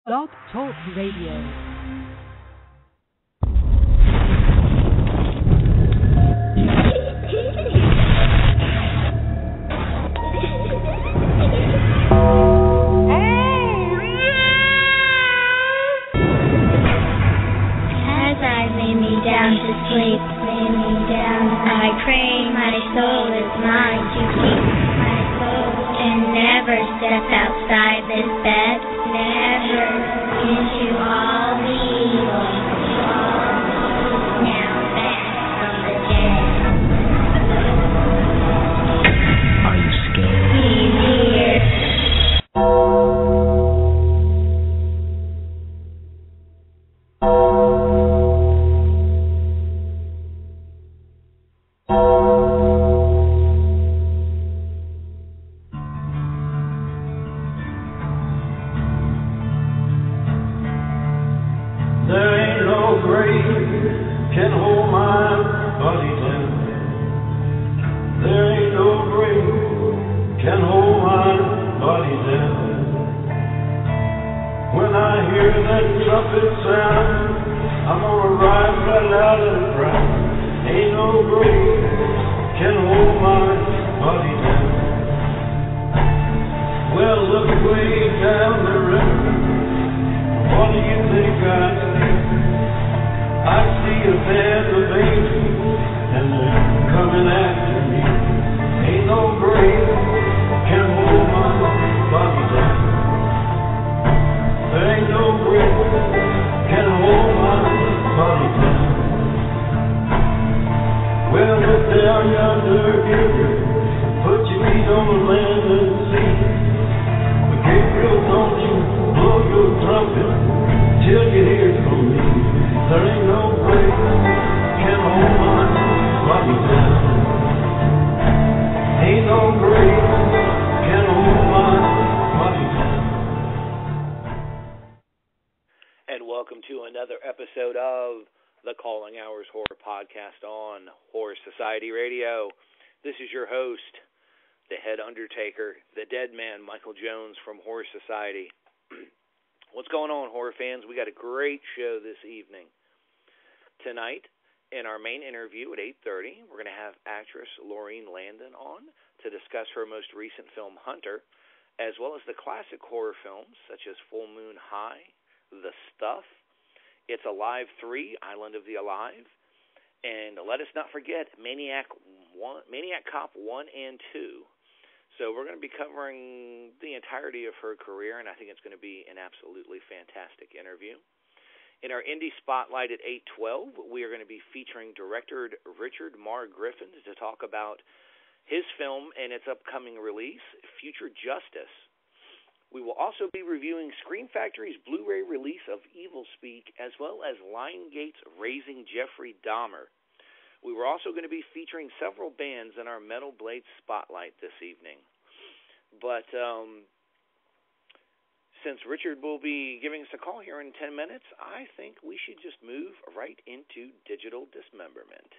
Blog Talk Radio. Sleep, lay me down. I pray my soul is mine to keep. My soul can never step outside this bed, never into all the evil. Now back from the dead. Are you scared? He's here. What's going on, horror fans? We got a great show this evening. Tonight, in our main interview at 8:30, we're going to have actress Laurene Landon on to discuss her most recent film, Hunter, as well as the classic horror films such as Full Moon High, The Stuff, It's Alive 3, Island of the Alive, and let us not forget Maniac Cop 1 and 2. So we're going to be covering the entirety of her career, and I think it's going to be an absolutely fantastic interview. In our Indie Spotlight at 8:12, we are going to be featuring director Richard Marr Griffin to talk about his film and its upcoming release, Future Justice. We will also be reviewing Scream Factory's Blu-Ray release of Evilspeak, as well as Liongate Raising Jeffrey Dahmer. We were also going to be featuring several bands in our Metal Blade Spotlight this evening. But since Richard will be giving us a call here in 10 minutes, I think we should just move right into digital dismemberment.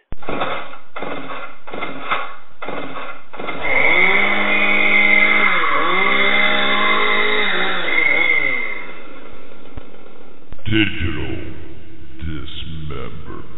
Digital dismemberment.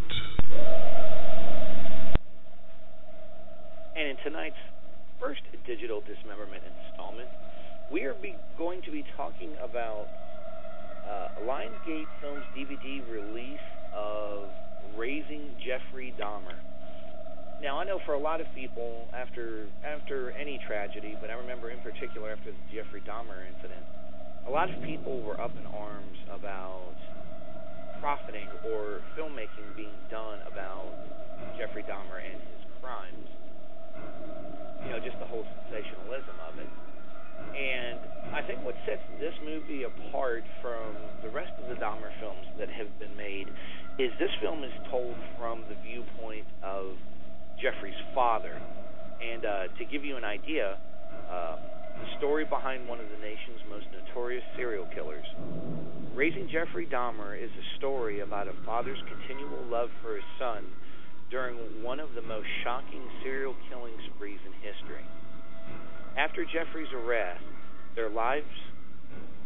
And in tonight's first digital dismemberment installment, we are going to be talking about Liongate Films' DVD release of Raising Jeffrey Dahmer. Now, I know for a lot of people, after any tragedy, but I remember in particular after the Jeffrey Dahmer incident, a lot of people were up in arms about profiting or filmmaking being done about Jeffrey Dahmer and his crimes. You know, just the whole sensationalism of it. And I think what sets this movie apart from the rest of the Dahmer films that have been made is this film is told from the viewpoint of Jeffrey's father. And to give you an idea, the story behind one of the nation's most notorious serial killers, Raising Jeffrey Dahmer, is a story about a father's continual love for his son during one of the most shocking serial killing sprees in history. After Jeffrey's arrest, their lives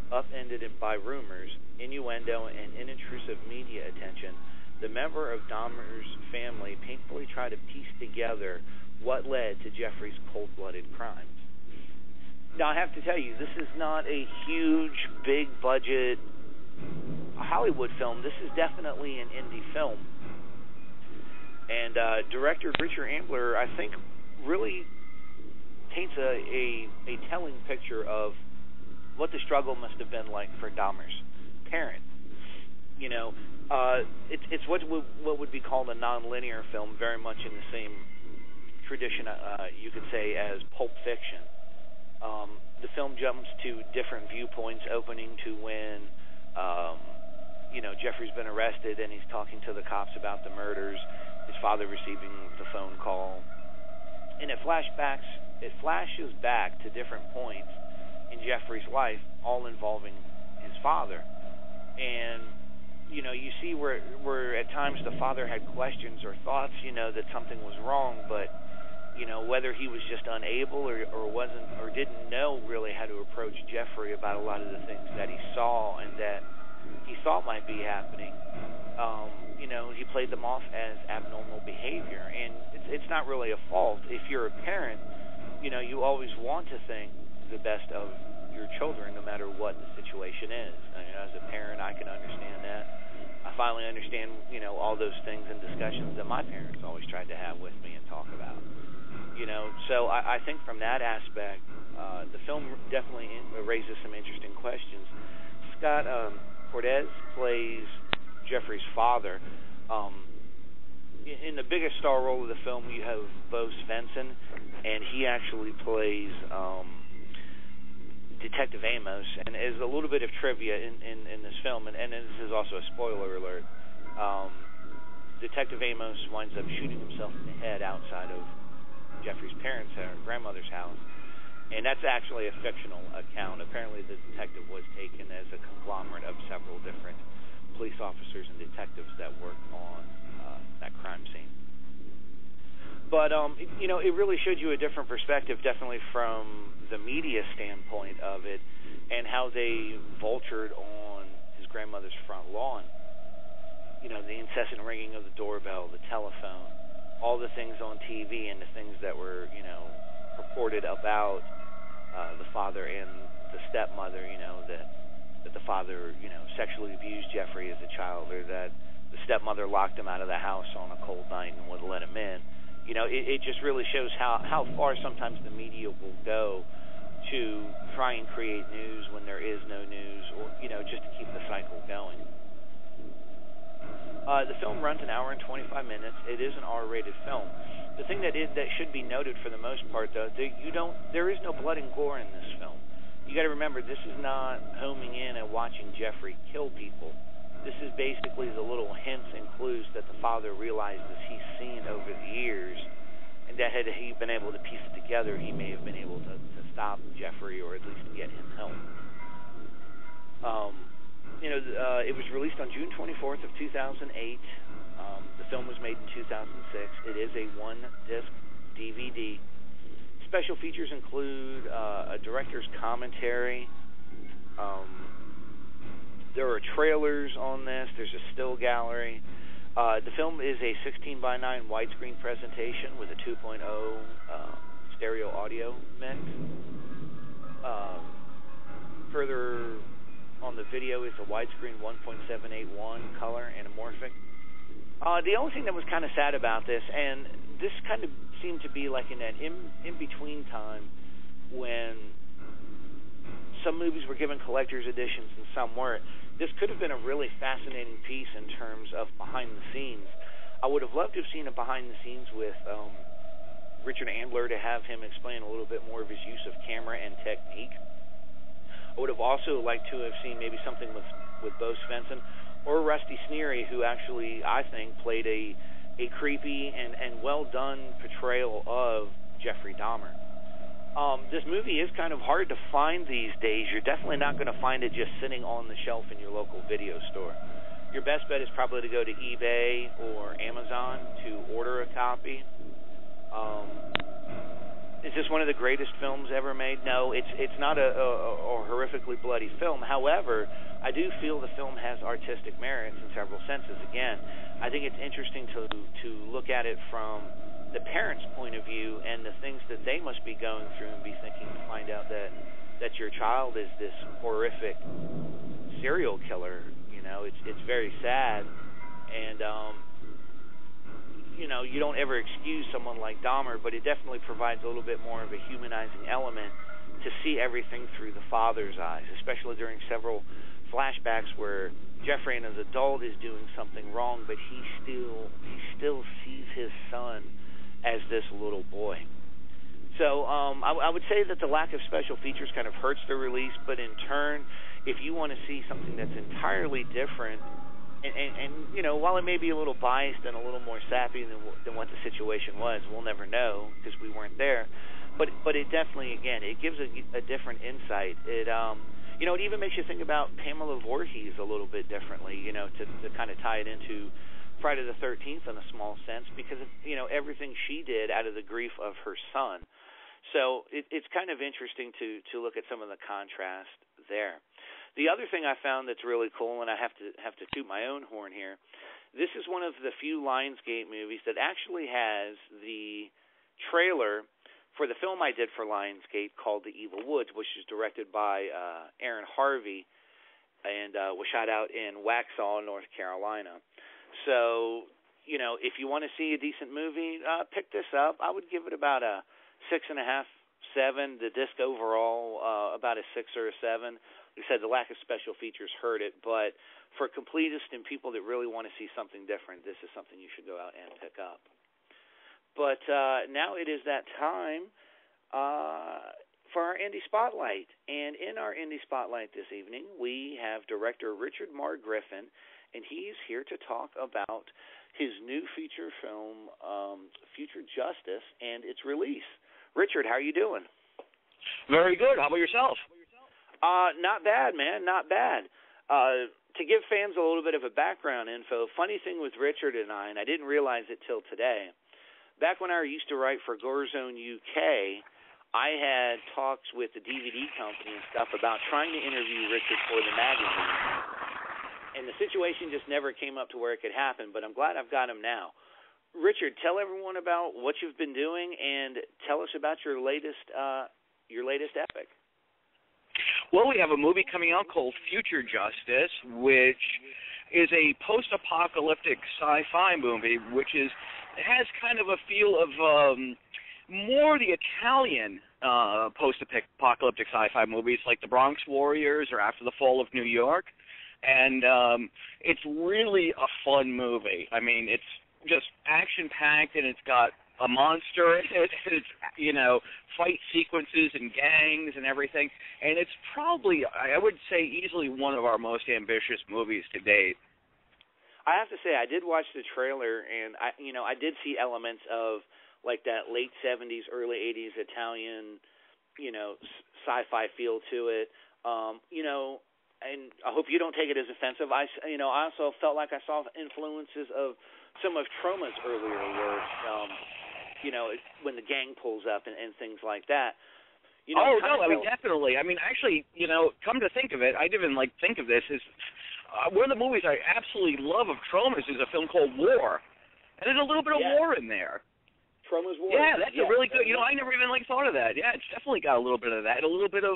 upended by rumors, innuendo, and intrusive media attention, the member of Dahmer's family painfully tried to piece together what led to Jeffrey's cold-blooded crimes. Now, I have to tell you, this is not a huge, big-budget Hollywood film. This is definitely an indie film. And director Richard Ambler, I think, really paints a telling picture of what the struggle must have been like for Dahmer's parents. You know, it's what would be called a non-linear film, very much in the same tradition, you could say, as Pulp Fiction. The film jumps to different viewpoints, opening to when, Jeffrey's been arrested and he's talking to the cops about the murders, his father receiving the phone call, and it flashes back to different points in Jeffrey's life, all involving his father. And, you see where at times the father had questions or thoughts, that something was wrong, but, whether he was just unable or wasn't or didn't know really how to approach Jeffrey about a lot of the things that he saw and that he thought might be happening, he played them off as abnormal behavior. And it's not really a fault. If you're a parent, you always want to think the best of your children no matter what the situation is. As a parent, I can understand that. I finally understand, all those things and discussions that my parents always tried to have with me and talk about. So I think from that aspect, the film definitely raises some interesting questions. Scott Cortez plays Jeffrey's father. In the biggest star role of the film, you have Bo Svensson, and he actually plays Detective Amos. And as a little bit of trivia in this film, and this is also a spoiler alert, Detective Amos winds up shooting himself in the head outside of Jeffrey's parents' grandmother's house. And that's actually a fictional account. Apparently the detective was taken as a conglomerate of several different police officers and detectives that worked on that crime scene. But, it really showed you a different perspective, definitely from the media standpoint of it, and how they vultured on his grandmother's front lawn. The incessant ringing of the doorbell, the telephone, all the things on TV and the things that were, purported about the father and the stepmother, that the father, sexually abused Jeffrey as a child, or that the stepmother locked him out of the house on a cold night and wouldn't let him in. It just really shows how far sometimes the media will go to try and create news when there is no news, or, just to keep the cycle going. The film runs an hour and 25 minutes. It is an R-rated film. The thing that should be noted for the most part, though, there is no blood and gore in this film. You got to remember, this is not homing in and watching Jeffrey kill people. This is basically the little hints and clues that the father realizes he's seen over the years, and that had he been able to piece it together, he may have been able to stop Jeffrey or at least get him help. It was released on June 24th of 2008. The film was made in 2006. It is a one-disc DVD. Special features include a director's commentary. There are trailers on this. There's a still gallery. The film is a 16:9 widescreen presentation with a 2.0 stereo audio mix. Further on the video is a widescreen 1.781 color anamorphic. The only thing that was kind of sad about this, and this kind of seemed to be like in that in-between time when some movies were given collector's editions and some weren't. This could have been a really fascinating piece in terms of behind the scenes. I would have loved to have seen a behind the scenes with Richard Ambler to have him explain a little bit more of his use of camera and technique. I would have also liked to have seen maybe something with Bo Svensson or Rusty Sneary, who actually, I think, played a creepy and well-done portrayal of Jeffrey Dahmer. This movie is kind of hard to find these days. You're definitely not going to find it just sitting on the shelf in your local video store. Your best bet is probably to go to eBay or Amazon to order a copy. Is this one of the greatest films ever made? No, it's not a horrifically bloody film. However, I do feel the film has artistic merits in several senses. Again, I think it's interesting to look at it from the parents' point of view and the things that they must be going through and be thinking to find out that your child is this horrific serial killer. It's very sad, and you don't ever excuse someone like Dahmer, but it definitely provides a little bit more of a humanizing element to see everything through the father's eyes, especially during several flashbacks where Jeffery, as an adult, is doing something wrong, but he still sees his son as this little boy. So I would say that the lack of special features kind of hurts the release, but in turn, if you want to see something that's entirely different, and while it may be a little biased and a little more sappy than what the situation was, we'll never know because we weren't there. But it definitely, again, it gives a different insight. It it even makes you think about Pamela Voorhees a little bit differently. To kind of tie it into Friday the 13th in a small sense, because of everything she did out of the grief of her son. So it's kind of interesting to look at some of the contrast there. The other thing I found that's really cool, and I have to toot my own horn here, this is one of the few Lionsgate movies that actually has the trailer for the film I did for Lionsgate called The Evil Woods, which is directed by Aaron Harvey and was shot out in Waxhaw, North Carolina. So, if you want to see a decent movie, pick this up. I would give it about a 6.5, 7. The disc overall, about a 6 or a 7. Like I said, the lack of special features hurt it, but for completists and people that really want to see something different, this is something you should go out and pick up. But now it is that time for our Indie Spotlight. And in our Indie Spotlight this evening, we have director Richard Marr Griffin, and he's here to talk about his new feature film, Future Justice, and its release. Richard, how are you doing? Very good. How about yourself? Not bad, man, not bad. To give fans a little bit of a background info, funny thing with Richard and I didn't realize it till today, back when I used to write for Gorezone UK, I had talks with the DVD company and stuff about trying to interview Richard for the magazine. And the situation just never came up to where it could happen, but I'm glad I've got him now. Richard, tell everyone about what you've been doing and tell us about your latest epic. Well, we have a movie coming out called Future Justice, which is a post-apocalyptic sci-fi movie, which has kind of a feel of more the Italian post-apocalyptic sci-fi movies like The Bronx Warriors or After the Fall of New York. And it's really a fun movie. I mean, it's just action-packed, and it's got a monster in it, and it's, fight sequences and gangs and everything. And it's probably, I would say, easily one of our most ambitious movies to date. I have to say, I did watch the trailer, and I did see elements of like that late 70s, early 80s Italian, sci-fi feel to it. And I hope you don't take it as offensive. I also felt like I saw influences of some of Troma's earlier work, when the gang pulls up and things like that. Definitely. I mean, actually, come to think of it, I didn't even think of this, is one of the movies I absolutely love of Troma's is a film called War. And there's a little bit of war in there. Troma's War. Yeah, that's a really good, I never even thought of that. Yeah, it's definitely got a little bit of that, a little bit of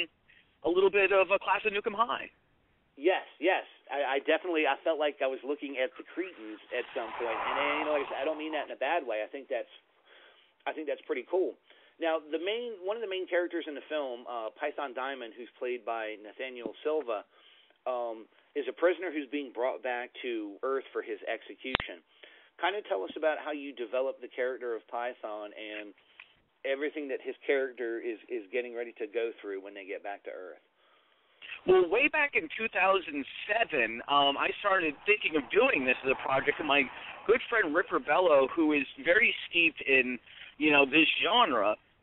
a Class of Nukem High. Yes. I definitely felt like I was looking at the Cretans at some point, and I don't mean that in a bad way. I think that's pretty cool. Now, one of the main characters in the film, Python Diamond, who's played by Nathaniel Silva, is a prisoner who's being brought back to Earth for his execution. Kind of tell us about how you developed the character of Python and everything that his character is getting ready to go through when they get back to Earth. Well, way back in 2007, I started thinking of doing this as a project, and my good friend Rick Rebello, who is very steeped in, this genre,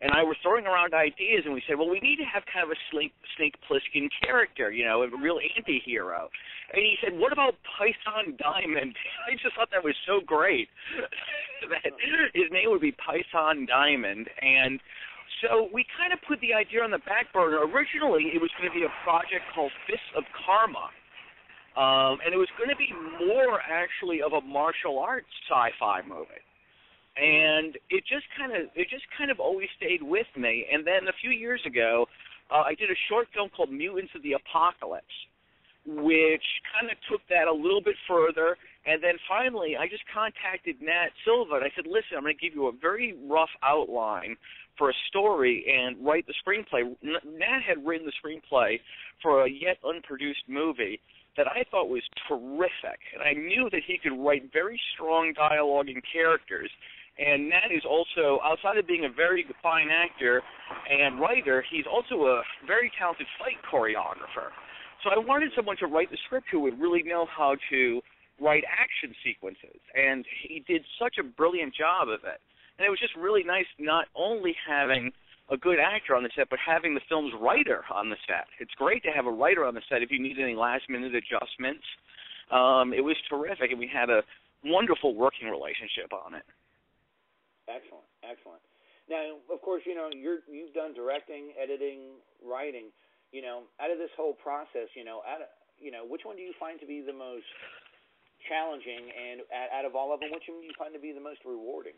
and I were throwing around ideas, and we said, well, we need to have kind of a Snake Plissken character, you know, a real anti-hero. And he said, what about Python Diamond? I just thought that was so great that his name would be Python Diamond. And so we kind of put the idea on the back burner. Originally, it was going to be a project called Fists of Karma. And it was going to be more, actually, of a martial arts sci-fi movie. And it just kind of always stayed with me. And then a few years ago, I did a short film called Mutants of the Apocalypse, which kind of took that a little bit further. And then finally, I just contacted Nat Silva, and I said, listen, I'm going to give you a very rough outline for a story and write the screenplay. Nat had written the screenplay for a yet unproduced movie that I thought was terrific. And I knew that he could write very strong dialogue and characters. And Nat is also, outside of being a very fine actor and writer, he's also a very talented fight choreographer. So I wanted someone to write the script who would really know how to write action sequences. And he did such a brilliant job of it. And it was just really nice not only having a good actor on the set, but having the film's writer on the set. It's great to have a writer on the set if you need any last-minute adjustments. It was terrific, and we had a wonderful working relationship on it. Excellent, excellent. Now, of course, you know, you've done directing, editing, writing. You know, out of this whole process, which one do you find to be the most challenging, and out of all of them, which one do you find to be the most rewarding?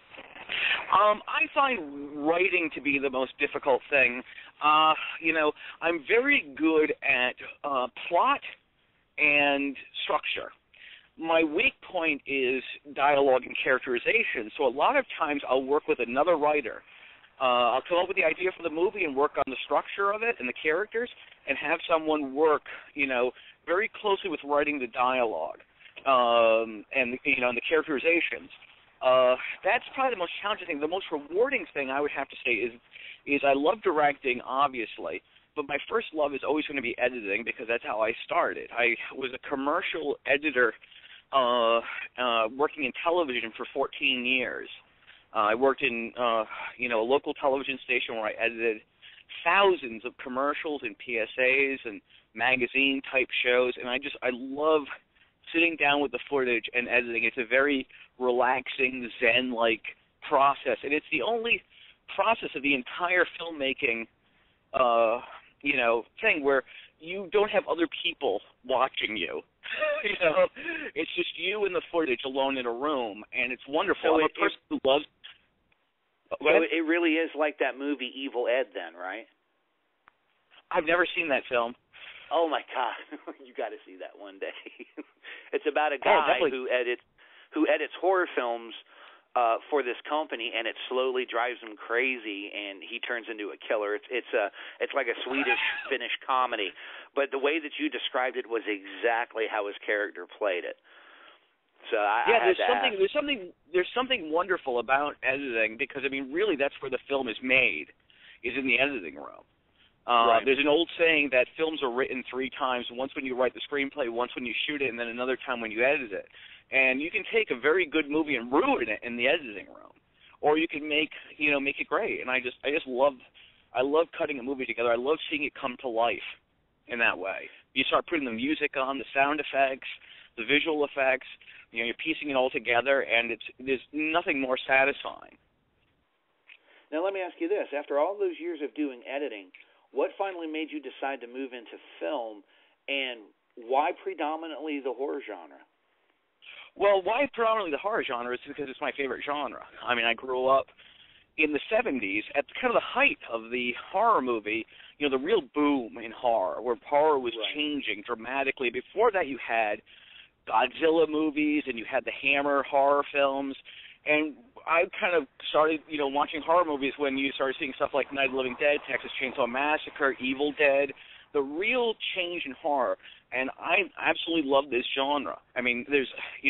I find writing to be the most difficult thing. I'm very good at plot and structure. My weak point is dialogue and characterization, so a lot of times I'll work with another writer. I'll come up with the idea for the movie and work on the structure of it and the characters, and have someone work, very closely with writing the dialogue and the characterizations. That's probably the most challenging thing. The most rewarding thing I would have to say is I love directing, obviously, but my first love is always going to be editing because that's how I started. I was a commercial editor working in television for 14 years. I worked in a local television station where I edited thousands of commercials and PSAs and magazine-type shows, and I love sitting down with the footage and editing. It's a very relaxing, zen-like process, and it's the only process of the entire filmmaking thing where you don't have other people watching you. It's just you and the footage alone in a room, and it's wonderful. So I'm a person who loves... So it really is like that movie Evil Ed then, right? I've never seen that film. Oh, my God. You got to see that one day. It's about a guy who edits horror films for this company, and it slowly drives him crazy, and he turns into a killer. It's like a Swedish-Finnish comedy, but the way that you described it was exactly how his character played it. So there's something wonderful about editing because really that's where the film is made, is in the editing room. Right. There's an old saying that films are written 3 times: once when you write the screenplay, once when you shoot it, and then another time when you edit it. And you can take a very good movie and ruin it in the editing room, or you can make it great. And I love cutting a movie together. I love seeing it come to life in that way. You start putting the music on, the sound effects, the visual effects. You're piecing it all together, and there's nothing more satisfying. Now let me ask you this: after all those years of doing editing, what finally made you decide to move into film, and why predominantly the horror genre? Well, why predominantly the horror genre is because it's my favorite genre. I grew up in the 70s at kind of the height of the horror movie, the real boom in horror, where horror was changing dramatically. Before that, you had Godzilla movies, and you had the Hammer horror films, and I kind of started, watching horror movies when you started seeing stuff like Night of the Living Dead, Texas Chainsaw Massacre, Evil Dead, the real change in horror, and I absolutely love this genre. There's,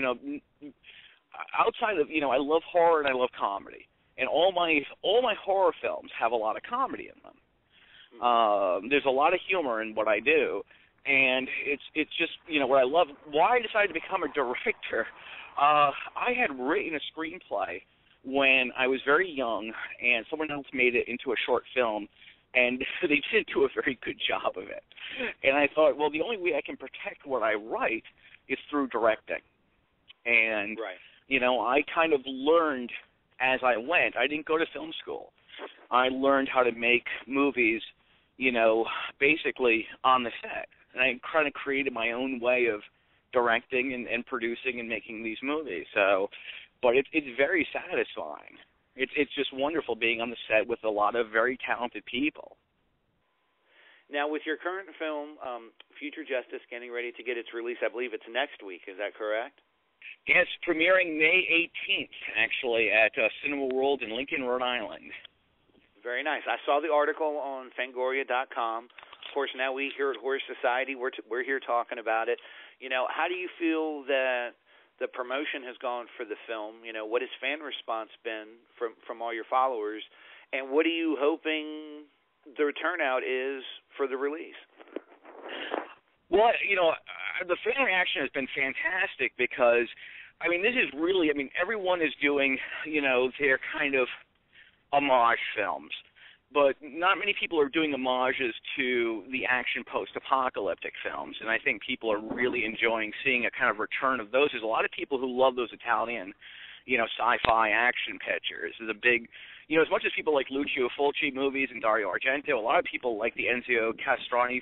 outside of, I love horror and I love comedy, and all my horror films have a lot of comedy in them. There's a lot of humor in what I do, and it's just, what I love. Why I decided to become a director, I had written a screenplay when I was very young, and someone else made it into a short film, and they didn't do a very good job of it. And I thought, well, the only way I can protect what I write is through directing. And, right. you know, I kind of learned as I went. I didn't go to film school. I learned how to make movies, you know, basically on the set. And I kind of created my own way of directing and producing and making these movies. So, but it's very satisfying. It's just wonderful being on the set with a lot of very talented people. Now, with your current film, Future Justice, getting ready to get its release, I believe it's next week. Is that correct? Yes, premiering May 18th, actually, at Cinema World in Lincoln, Rhode Island. Very nice. I saw the article on Fangoria.com. Of course, now we here at Horror Society, we're here talking about it. You know, how do you feel that the promotion has gone for the film? You know, what has fan response been from all your followers? And what are you hoping the turnout is for the release? Well, you know, the fan reaction has been fantastic because, I mean, this is really, I mean, everyone is doing, you know, their kind of homage films. But not many people are doing homages to the action post-apocalyptic films, and I think people are really enjoying seeing a kind of return of those. There's a lot of people who love those Italian, you know, sci-fi action pictures. There's a big, you know, as much as people like Lucio Fulci movies and Dario Argento, a lot of people like the Enzio Castrati,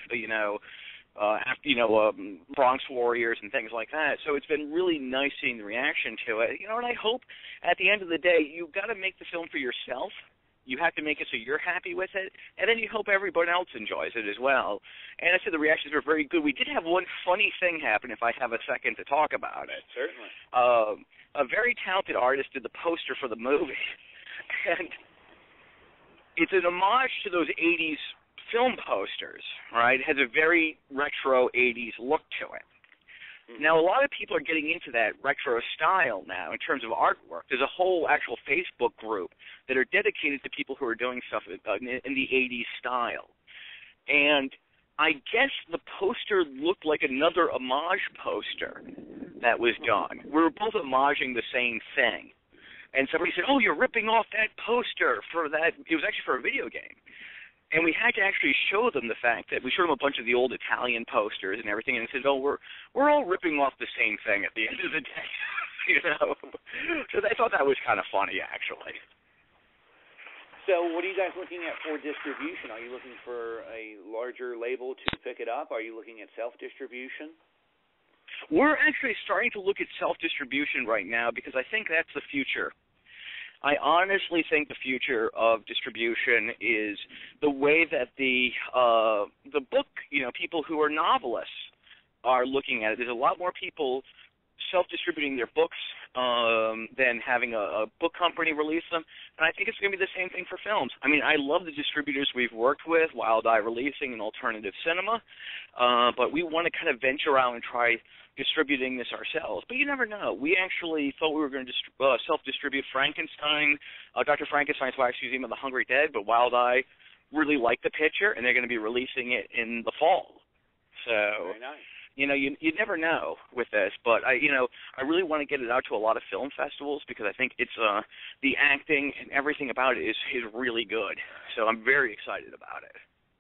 Bronx Warriors and things like that. So it's been really nice seeing the reaction to it. You know, and I hope at the end of the day, you've got to make the film for yourself. You have to make it so you're happy with it, and then you hope everyone else enjoys it as well. And I said the reactions were very good. We did have one funny thing happen, if I have a second to talk about it. Certainly. A very talented artist did the poster for the movie, and it's an homage to those 80s film posters, right? It has a very retro 80s look to it. Now, a lot of people are getting into that retro style now in terms of artwork. There's a whole actual Facebook group that are dedicated to people who are doing stuff in the 80s style. And I guess the poster looked like another homage poster that was done. We were both homaging the same thing. And somebody said, oh, you're ripping off that poster for that. It was actually for a video game. And we had to actually show them the fact that we showed them a bunch of the old Italian posters and everything, and said, "Oh, we're all ripping off the same thing at the end of the day," you know. So I thought that was kind of funny, actually. So, what are you guys looking at for distribution? Are you looking for a larger label to pick it up? Are you looking at self-distribution? We're actually starting to look at self-distribution right now because I think that's the future. I honestly think the future of distribution is the way that the book, you know, people who are novelists are looking at it. There's a lot more people self-distributing their books than having a book company release them, and I think it's going to be the same thing for films. I mean, I love the distributors we've worked with, Wild Eye Releasing and Alternative Cinema, but we want to kind of venture out and try distributing this ourselves. But you never know. We actually thought we were going to self-distribute Frankenstein, Dr. Frankenstein's Wax Museum of the Hungry Dead, but Wild Eye really liked the picture, and they're going to be releasing it in the fall. So, very nice. You know, you never know with this, but I really want to get it out to a lot of film festivals because I think it's the acting and everything about it is really good. So I'm very excited about it.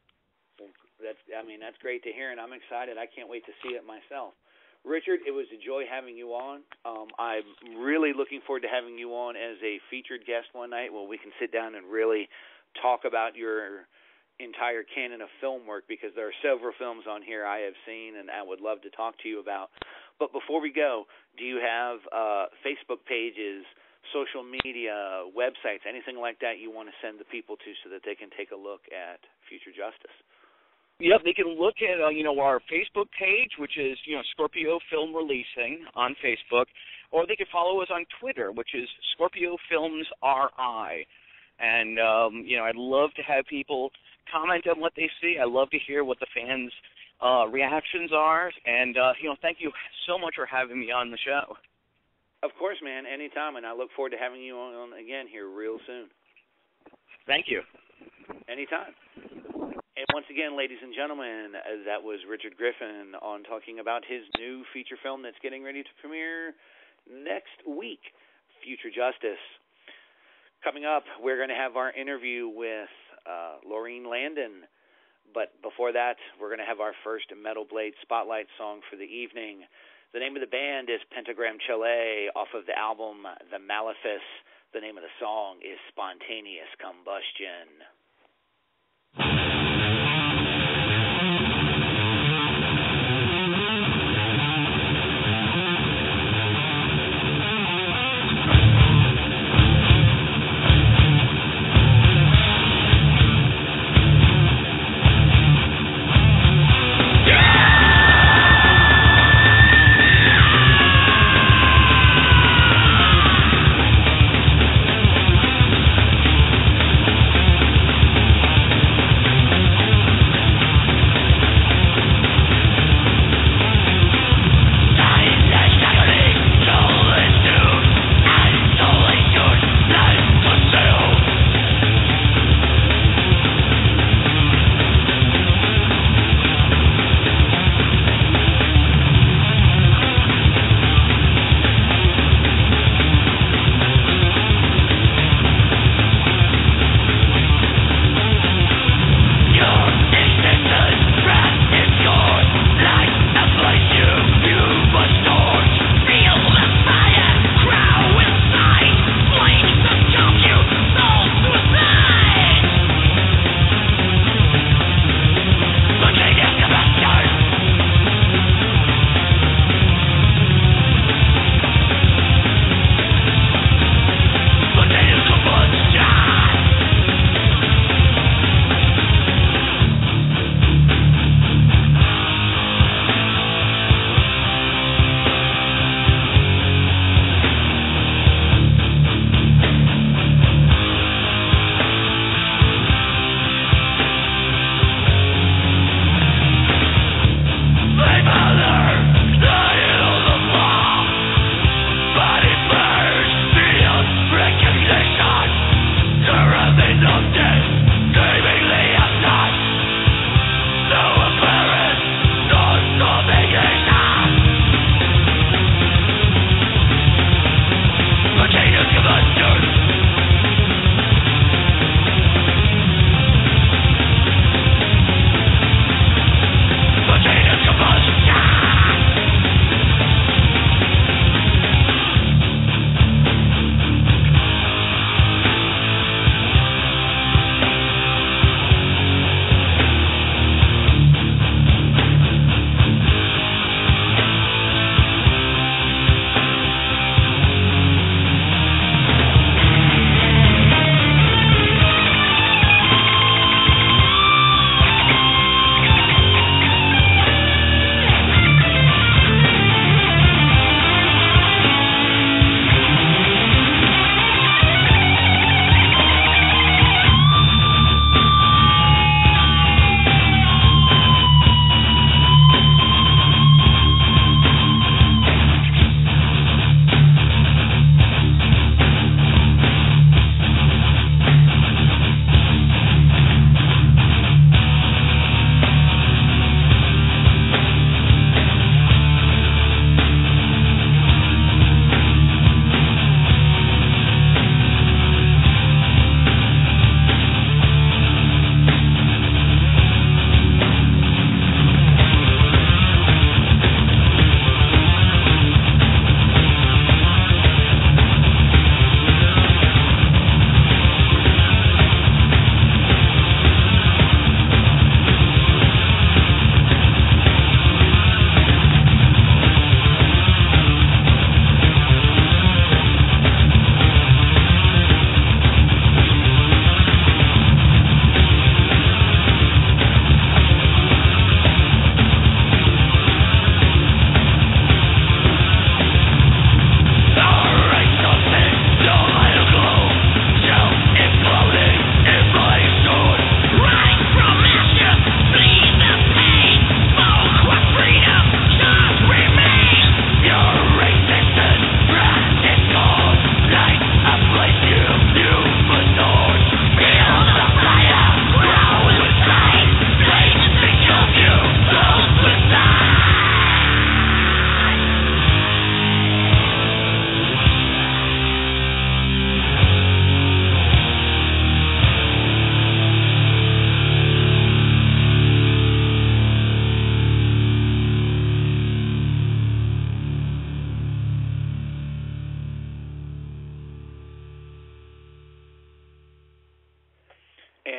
That's great to hear, and I'm excited. I can't wait to see it myself. Richard, it was a joy having you on. I'm really looking forward to having you on as a featured guest one night where we can sit down and really talk about your entire canon of film work, because there are several films on here I have seen and I would love to talk to you about. But before we go, do you have Facebook pages, social media, websites, anything like that you want to send the people to so that they can take a look at Future Justice? Yep, they can look at our Facebook page, which is Scorpio Film Releasing on Facebook, or they can follow us on Twitter, which is Scorpio Films RI. And I'd love to have people comment on what they see. I love to hear what the fans' reactions are, and thank you so much for having me on the show. Of course, man, anytime, and I look forward to having you on again here real soon. Thank you. Anytime. And once again, ladies and gentlemen, that was Richard Griffin on talking about his new feature film that's getting ready to premiere next week, Future Justice. Coming up, we're going to have our interview with Laurene Landon. But before that, we're going to have our first Metal Blade Spotlight song for the evening. The name of the band is Pentagram Chalet off of the album The Malefice. The name of the song is Spontaneous Combustion.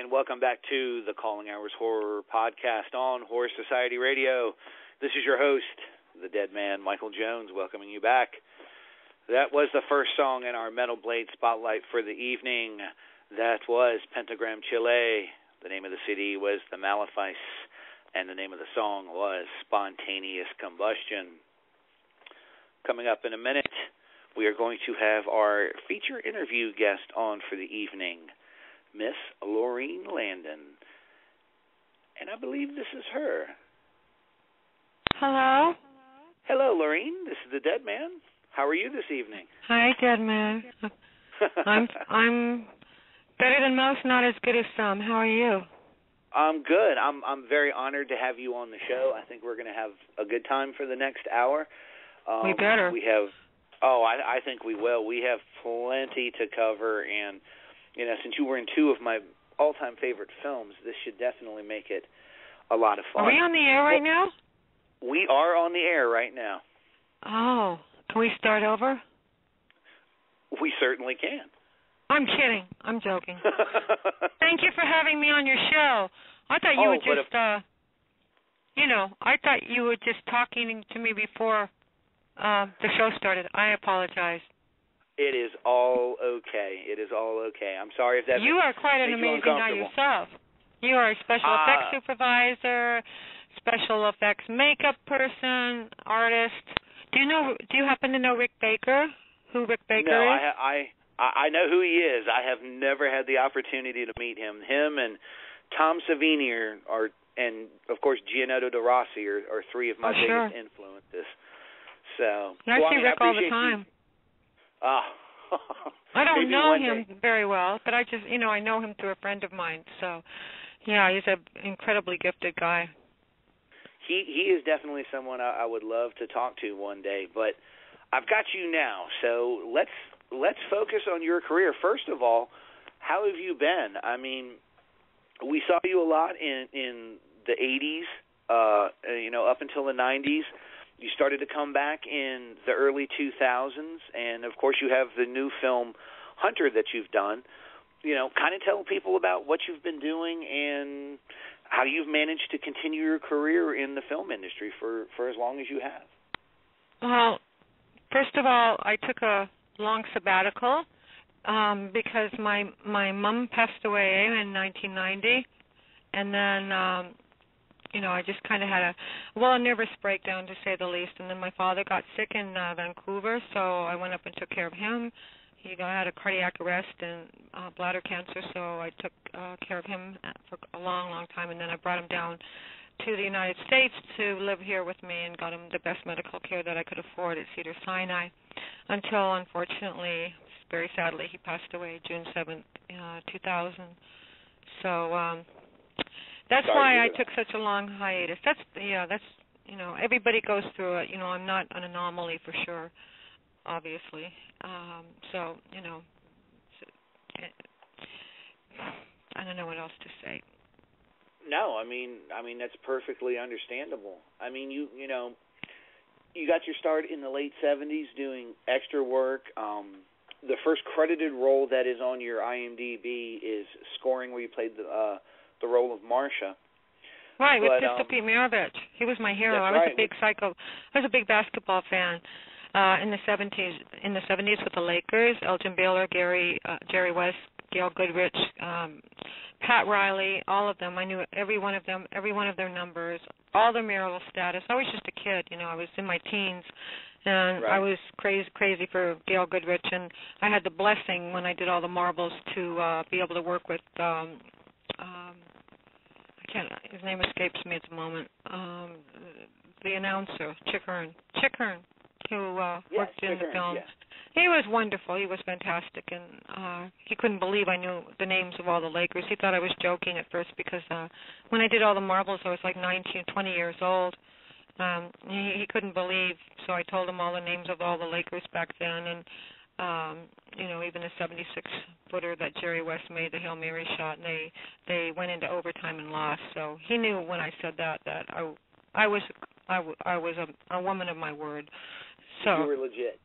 and welcome back to the Calling Hours Horror Podcast on Horror Society Radio. This is your host, the Dead Man, Michael Jones, welcoming you back. That was the first song in our Metal Blade Spotlight for the evening. That was Pentagram Chile. The name of the CD was The Malefice, and the name of the song was Spontaneous Combustion. Coming up in a minute, we are going to have our feature interview guest on for the evening, Miss Laurene Landon. And I believe this is her. Hello? Hello, Laurene. This is the Dead Man. How are you this evening? Hi, Dead Man. I'm better than most, not as good as some. How are you? I'm good. I'm very honored to have you on the show. I think we're going to have a good time for the next hour. We better. I think we will. We have plenty to cover, and since you were in two of my all-time favorite films, this should definitely make it a lot of fun. Are we on the air right now? We are on the air right now. Oh, can we start over? We certainly can. I'm kidding. I'm joking. Thank you for having me on your show. I thought you were just, I thought you were just talking to me before the show started. I apologize. It is all okay. I'm sorry if that You are quite an amazing guy yourself. You are a special effects supervisor, special effects makeup person, artist. Do you happen to know Rick Baker? Who Rick Baker is? No, I know who he is. I have never had the opportunity to meet him. Him and Tom Savini and of course Gianotto De Rossi are three of my biggest influences. So I see Rick all the time. I don't know him very well, but I just, I know him through a friend of mine. So, yeah, he's an incredibly gifted guy. He is definitely someone I would love to talk to one day. But I've got you now, so let's focus on your career. First of all, how have you been? I mean, we saw you a lot in the 80s, up until the 90s. You started to come back in the early 2000s, and, of course, you have the new film Hunter that you've done. Kind of tell people about what you've been doing and how you've managed to continue your career in the film industry for as long as you have. Well, first of all, I took a long sabbatical because my mom passed away in 1990, and then I just kind of had a nervous breakdown, to say the least. And then my father got sick in Vancouver, so I went up and took care of him. He had a cardiac arrest and bladder cancer, so I took care of him for a long, long time. And then I brought him down to the United States to live here with me and got him the best medical care that I could afford at Cedars-Sinai until, unfortunately, very sadly, he passed away June 7th, 2000. So that's why I took such a long hiatus. That's everybody goes through it. I'm not an anomaly for sure, obviously. I don't know what else to say. No, I mean that's perfectly understandable. I mean, you got your start in the late 70s doing extra work. The first credited role that is on your IMDb is Scoring, where you played the role of Marcia. Right, with Pistol Pete Maravich. He was my hero. I was a big basketball fan in the 70s with the Lakers. Elgin Baylor, Jerry West, Gail Goodrich, Pat Riley, all of them. I knew every one of them, every one of their numbers, all their marital status. I was just a kid, I was in my teens, and I was crazy for Gail Goodrich, and I had the blessing when I did all the marbles to be able to work with his name escapes me at the moment. The announcer, Chick Hearn, who worked in the film. Yeah. He was wonderful. He was fantastic, and he couldn't believe I knew the names of all the Lakers. He thought I was joking at first because when I did all the marbles, I was like 19, 20 years old. He couldn't believe, so I told him all the names of all the Lakers back then, and even the 76-footer that Jerry West made, the Hail Mary shot, and they went into overtime and lost. So he knew when I said that I was a woman of my word. So you were legit.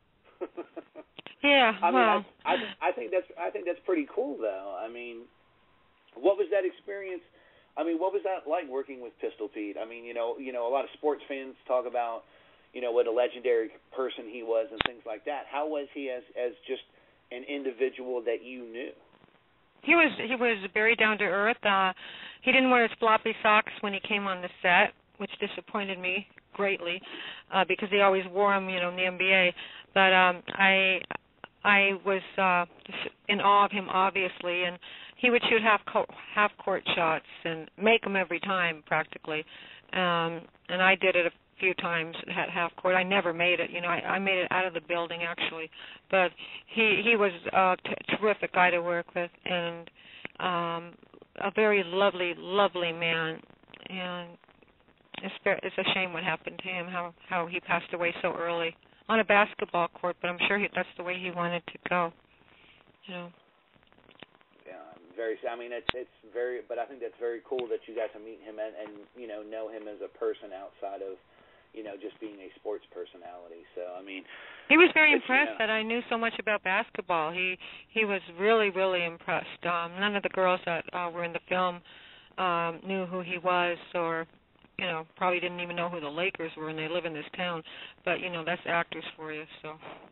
Yeah. I think that's pretty cool, though. I mean, What was that experience? I mean, what was that like working with Pistol Pete? I mean, a lot of sports fans talk about, what a legendary person he was and things like that. How was he as just an individual that you knew? He was very down to earth. He didn't wear his floppy socks when he came on the set, which disappointed me greatly because he always wore them, in the NBA. But I was in awe of him, obviously, and he would shoot half-court shots and make them every time, practically. And I did it a few times at half-court. I never made it. I made it out of the building, actually. But he was a terrific guy to work with and a very lovely, lovely man. And it's a shame what happened to him, how he passed away so early on a basketball court, but I'm sure that's the way he wanted to go. Yeah, very. I mean, it's very. But I think that's very cool that you got to meet him and know him as a person outside of just being a sports personality. So I mean, he was very impressed that I knew so much about basketball. He was really, really impressed. None of the girls that were in the film knew who he was, or probably didn't even know who the Lakers were, and they live in this town. But that's actors for you. So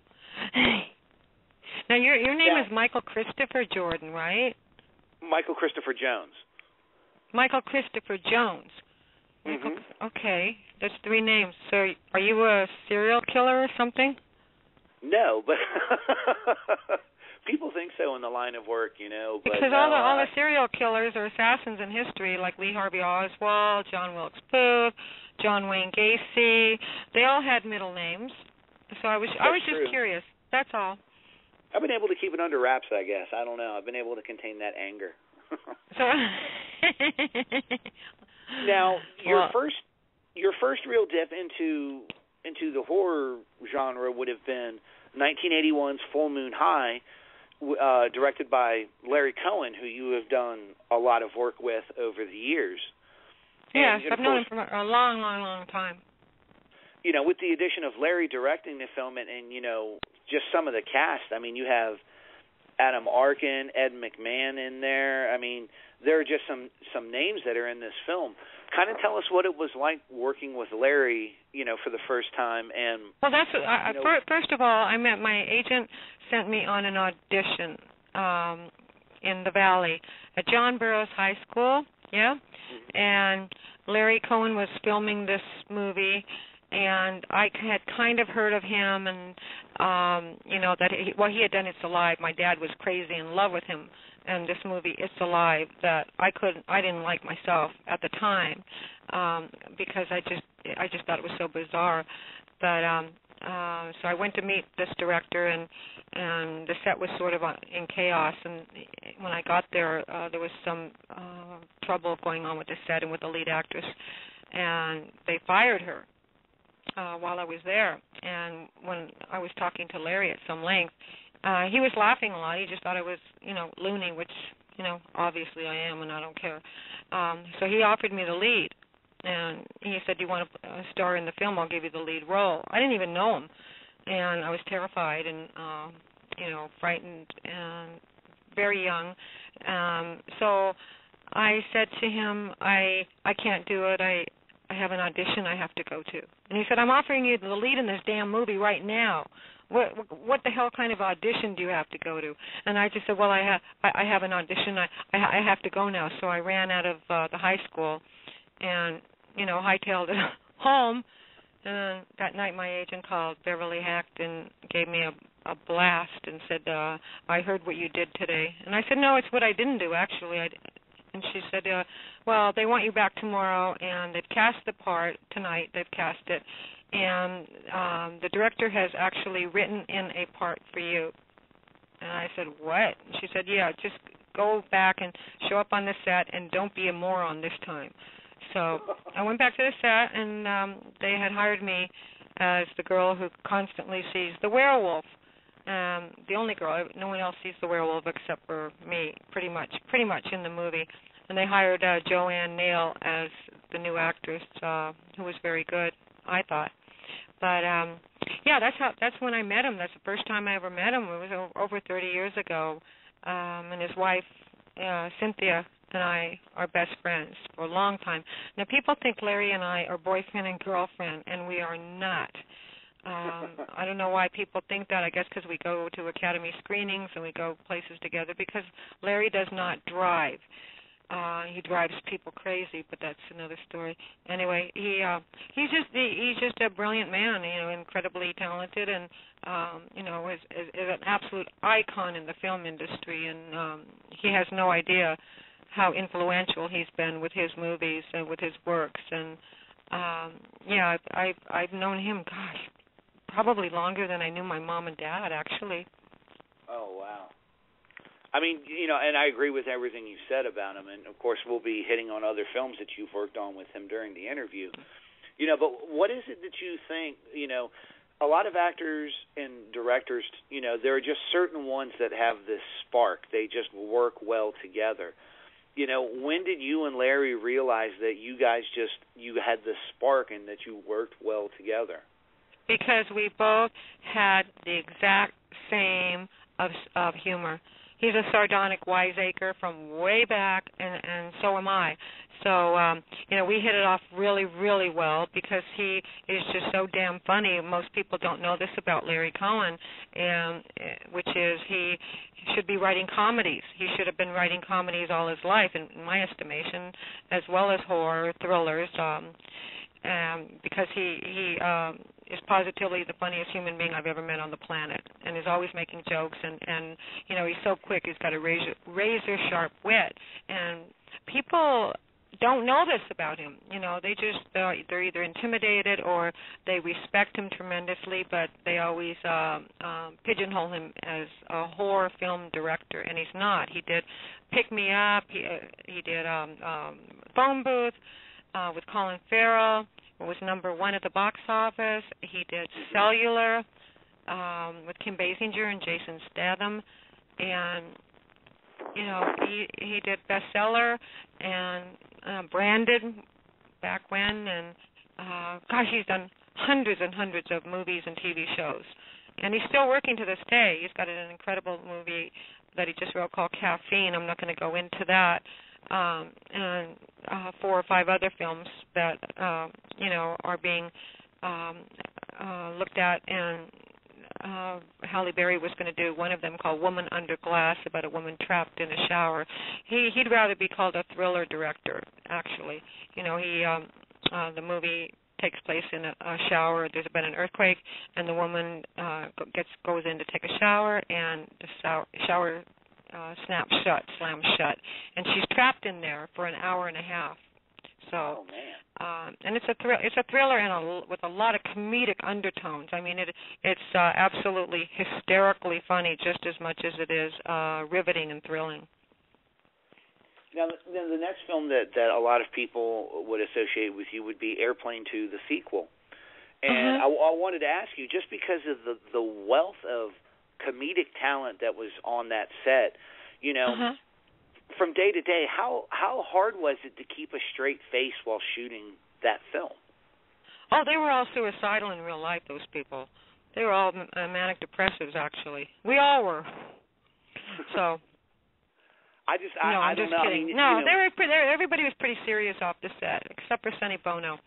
now your name is Michael Christopher Jordan, right? Michael Christopher Jones. Michael Christopher Jones. Mm-hmm. Okay, that's 3 names. So are you a serial killer or something? No, but people think so in the line of work, But because all the serial killers are assassins in history, like Lee Harvey Oswald, John Wilkes Booth, John Wayne Gacy. They all had middle names. So I was just curious. That's all. I've been able to keep it under wraps, I guess. I don't know. I've been able to contain that anger. Now, your first real dip into the horror genre would have been 1981's Full Moon High, directed by Larry Cohen, who you have done a lot of work with over the years. Yes, I've known him for a long, long, long time. With the addition of Larry directing the film and just some of the cast, I mean, you have Adam Arkin, Ed McMahon in there. I mean, there are just some names that are in this film. Kind of tell us what it was like working with Larry, for the first time. And well, that's first of all, my agent sent me on an audition in the Valley at John Burroughs High School. Yeah, mm-hmm. And Larry Cohen was filming this movie. And I had kind of heard of him, and that he had done It's Alive. My dad was crazy in love with him, and this movie It's Alive that I didn't like myself at the time because I just thought it was so bizarre. But so I went to meet this director, and the set was sort of in chaos. And when I got there, there was some trouble going on with the set and with the lead actress, and they fired her. While I was there, and when I was talking to Larry at some length, he was laughing a lot. He just thought I was, loony, which, obviously I am, and I don't care. So he offered me the lead, and he said, "Do you want to star in the film? I'll give you the lead role." I didn't even know him, and I was terrified and, frightened and very young. So I said to him, I can't do it. I have an audition I have to go to. And he said, "I'm offering you the lead in this damn movie right now. What the hell kind of audition do you have to go to?" And I just said, "Well, I have an audition. I have to go now." So I ran out of the high school and, hightailed it home. And that night my agent called Beverly Hacked and gave me a blast and said, "I heard what you did today." And I said, "No, it's what I didn't do, actually." And she said, "Well, they want you back tomorrow, and they've cast the part tonight. They've cast it, and the director has actually written in a part for you." And I said, "What?" And she said, "Yeah, just go back and show up on the set, and don't be a moron this time." So I went back to the set, and they had hired me as the girl who constantly sees the werewolf. The only girl. No one else sees the werewolf except for me, pretty much in the movie. And they hired Joanne Neal as the new actress, who was very good, I thought. But that's when I met him. That's the first time I ever met him. It was over 30 years ago. And his wife, Cynthia, and I are best friends for a long time. Now, people think Larry and I are boyfriend and girlfriend, and we are not. I don't know why people think that. I guess because we go to Academy screenings and we go places together, because Larry does not drive. He drives people crazy, but that's another story. Anyway, he's just a brilliant man, incredibly talented, and is an absolute icon in the film industry, and he has no idea how influential he's been with his movies and with his works. And I've known him, gosh, probably longer than I knew my mom and dad, actually. Oh, wow. I mean, and I agree with everything you said about him, and of course we'll be hitting on other films that you've worked on with him during the interview. But what is it that you think, a lot of actors and directors, there are just certain ones that have this spark. They just work well together. When did you and Larry realize that you guys you had this spark and that you worked well together? Because we both had the exact same of humor. He's a sardonic wiseacre from way back, and so am I. So, we hit it off really, really well because he is just so damn funny. Most people don't know this about Larry Cohen, which is he should be writing comedies. He should have been writing comedies all his life, in my estimation, as well as horror, thrillers, because he is positively the funniest human being I've ever met on the planet, and is always making jokes, and he's so quick. He's got a razor sharp wit, and people don't know this about him. They're either intimidated or they respect him tremendously, but they always pigeonhole him as a horror film director, and he's not. He did Pick Me Up. He did Phone Booth with Colin Farrell. It was #1 at the box office. He did Cellular with Kim Basinger and Jason Statham, and he did Bestseller and Branded back when, and he's done hundreds and hundreds of movies and TV shows, and he's still working to this day. He's got an incredible movie that he just wrote called Caffeine. I'm not going to go into that. And 4 or 5 other films that are being looked at, and Halle Berry was going to do one of them called Woman Under Glass, about a woman trapped in a shower. He'd rather be called a thriller director, actually. The movie takes place in a shower. There's been an earthquake, and the woman goes in to take a shower, and the shower slams shut, and she's trapped in there for an hour and a half. So, and it's a thriller and with a lot of comedic undertones. I mean, it's absolutely hysterically funny, just as much as it is riveting and thrilling. Now, the next film that a lot of people would associate with you would be Airplane 2, the sequel. And I wanted to ask you, just because of the wealth of comedic talent that was on that set, from day to day, how hard was it to keep a straight face while shooting that film? Oh, they were all suicidal in real life, those people. They were all manic depressives, actually. We all were. So I'm just kidding. I mean, no, everybody was pretty serious off the set, except for Sonny Bono.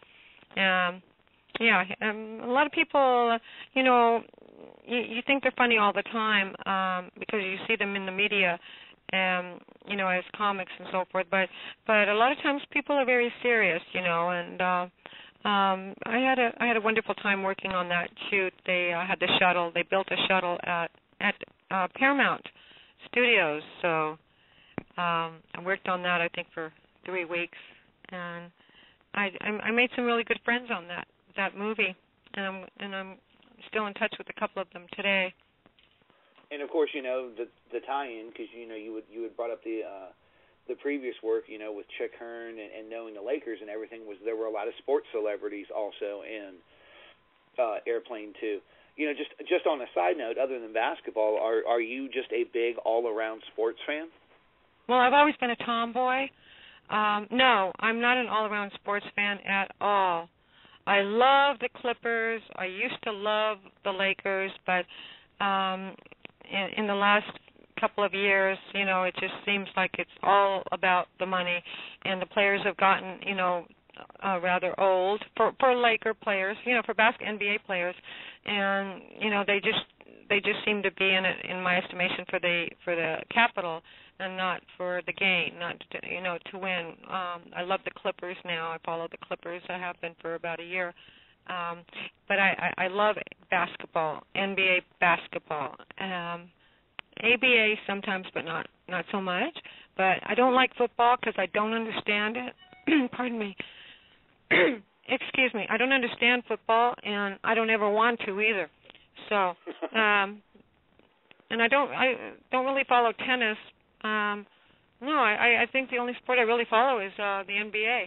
A lot of people, you think they're funny all the time because you see them in the media, as comics and so forth. But a lot of times people are very serious, and I had a wonderful time working on that shoot. They had the shuttle. They built a shuttle at Paramount Studios. So I worked on that, I think, for 3 weeks, and I made some really good friends on that movie, and I'm still in touch with a couple of them today. And of course, the tie-in, because you had brought up the previous work, with Chick Hearn and knowing the Lakers and everything, was there were a lot of sports celebrities also in Airplane 2. Just on a side note, other than basketball, are you just a big all-around sports fan? Well, I've always been a tomboy. No, I'm not an all-around sports fan at all. I love the Clippers. I used to love the Lakers, but in the last couple of years, it just seems like it's all about the money, and the players have gotten, rather old for Laker players, for NBA players, and they just seem to be in it, in my estimation, for the capital and not for the game, not to win. I love the Clippers now. I follow the Clippers. I have been for about a year. But I love basketball, NBA basketball, ABA sometimes, but not so much. But I don't like football because I don't understand it. Pardon me. Excuse me. I don't understand football, and I don't ever want to either. So, and I don't really follow tennis. No, I think the only sport I really follow is the NBA.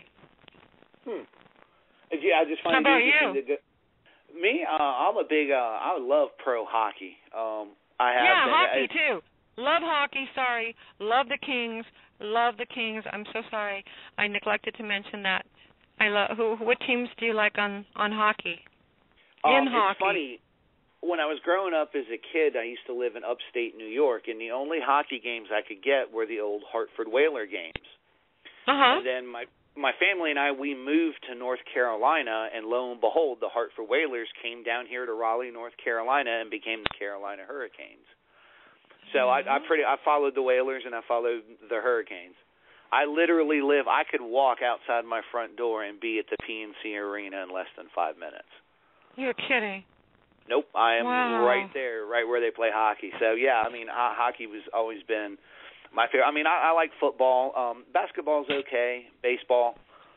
Yeah, I just find How about you? Me, I'm a big. I love pro hockey. Hockey too. Love hockey. Sorry, love the Kings. Love the Kings. I'm so sorry. I neglected to mention that. I love. What teams do you like on hockey? Hockey. It's funny. When I was growing up as a kid, I used to live in upstate New York, and the only hockey games I could get were the old Hartford Whaler games. And then my family and I, we moved to North Carolina, and lo and behold, the Hartford Whalers came down here to Raleigh, North Carolina, and became the Carolina Hurricanes. So I followed the Whalers and I followed the Hurricanes. I literally I could walk outside my front door and be at the PNC Arena in less than 5 minutes. You're kidding. Nope, I am right there, right where they play hockey. So, yeah, I mean, hockey was always been my favorite. I mean, I like football. Basketball's okay. Baseball.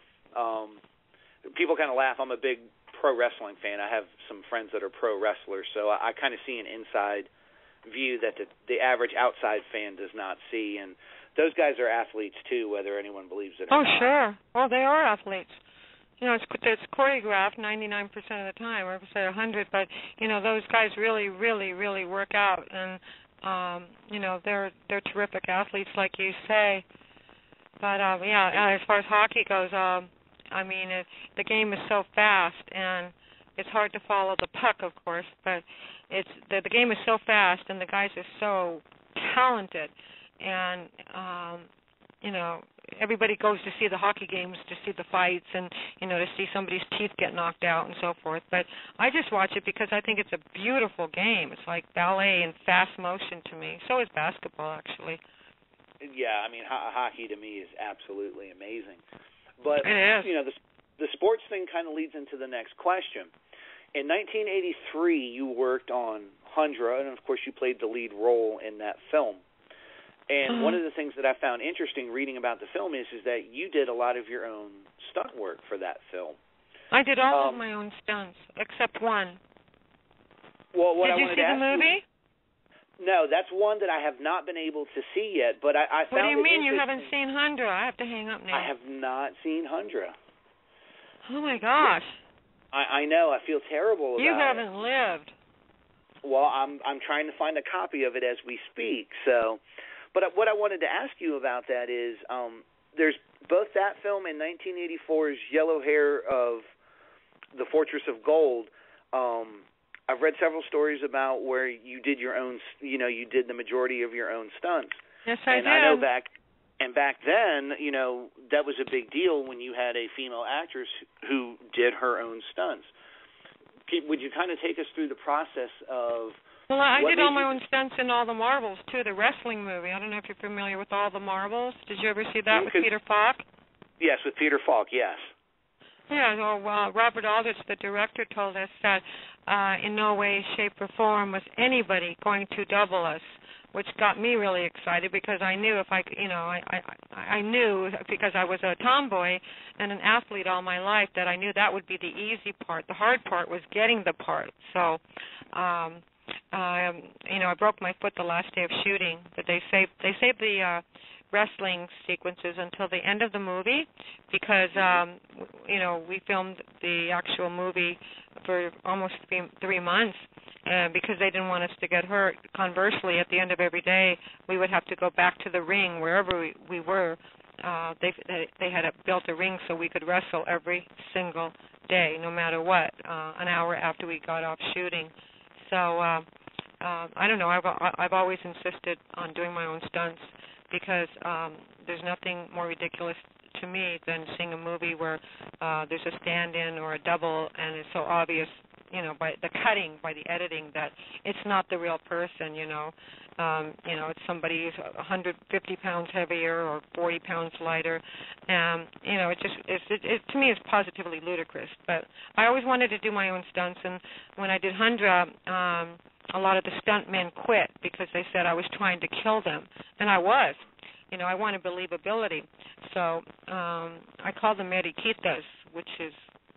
People kind of laugh. I'm a big pro wrestling fan. I have some friends that are pro wrestlers, so I kind of see an inside view that the average outside fan does not see. And those guys are athletes, too, whether anyone believes it or not. Oh, sure. Well, they are athletes. It's choreographed 99% of the time, or say 100, but, those guys really, really, really work out, and, they're terrific athletes, like you say. But, as far as hockey goes, the game is so fast, and it's hard to follow the puck, of course, but the game is so fast, and the guys are so talented, and, everybody goes to see the hockey games, to see the fights, and, to see somebody's teeth get knocked out and so forth. But I just watch it because I think it's a beautiful game. It's like ballet and fast motion to me. So is basketball, actually. Yeah, I mean, hockey to me is absolutely amazing. But, it is. The sports thing kind of leads into the next question. In 1983, you worked on Hundra, and, of course, you played the lead role in that film. And one of the things that I found interesting reading about the film is that you did a lot of your own stunt work for that film. I did all of my own stunts, except one. Well, did you see the movie? No, that's one that I have not been able to see yet, but I found it. What do you mean you haven't seen Hundra? I have to hang up now. I have not seen Hundra. Oh, my gosh. I know. I feel terrible about it. You haven't lived. Well, I'm trying to find a copy of it as we speak, so... But what I wanted to ask you about that is there's both that film and 1984's Yellow Hair of the Fortress of Gold. I've read several stories about where you did your own, you did the majority of your own stunts. Yes, I did. And I know back then, that was a big deal when you had a female actress who did her own stunts. Would you kind of take us through the process of... Well, I did all my own stunts in All the Marbles, too, the wrestling movie. I don't know if you're familiar with All the Marbles. Did you ever see that with Peter Falk? Yes, with Peter Falk, yes. Yeah, well, Robert Aldrich, the director, told us that in no way, shape, or form was anybody going to double us, which got me really excited because I knew if I knew because I was a tomboy and an athlete all my life that I knew that would be the easy part. The hard part was getting the part. So... I broke my foot the last day of shooting, but they saved the wrestling sequences until the end of the movie because we filmed the actual movie for almost 3 months because they didn't want us to get hurt. Conversely, at the end of every day, we would have to go back to the ring wherever we were. They had built a ring so we could wrestle every single day, no matter what, an hour after we got off shooting. So I don't know. I've always insisted on doing my own stunts because there's nothing more ridiculous to me than seeing a movie where there's a stand-in or a double, and it's so obvious, by the cutting, by the editing, that it's not the real person. It's somebody who's 150 pounds heavier or 40 pounds lighter, and it to me is positively ludicrous. But I always wanted to do my own stunts, and when I did Hundra, a lot of the stuntmen quit because they said I was trying to kill them, and I was. I wanted believability. So I call them mariquitas, which is,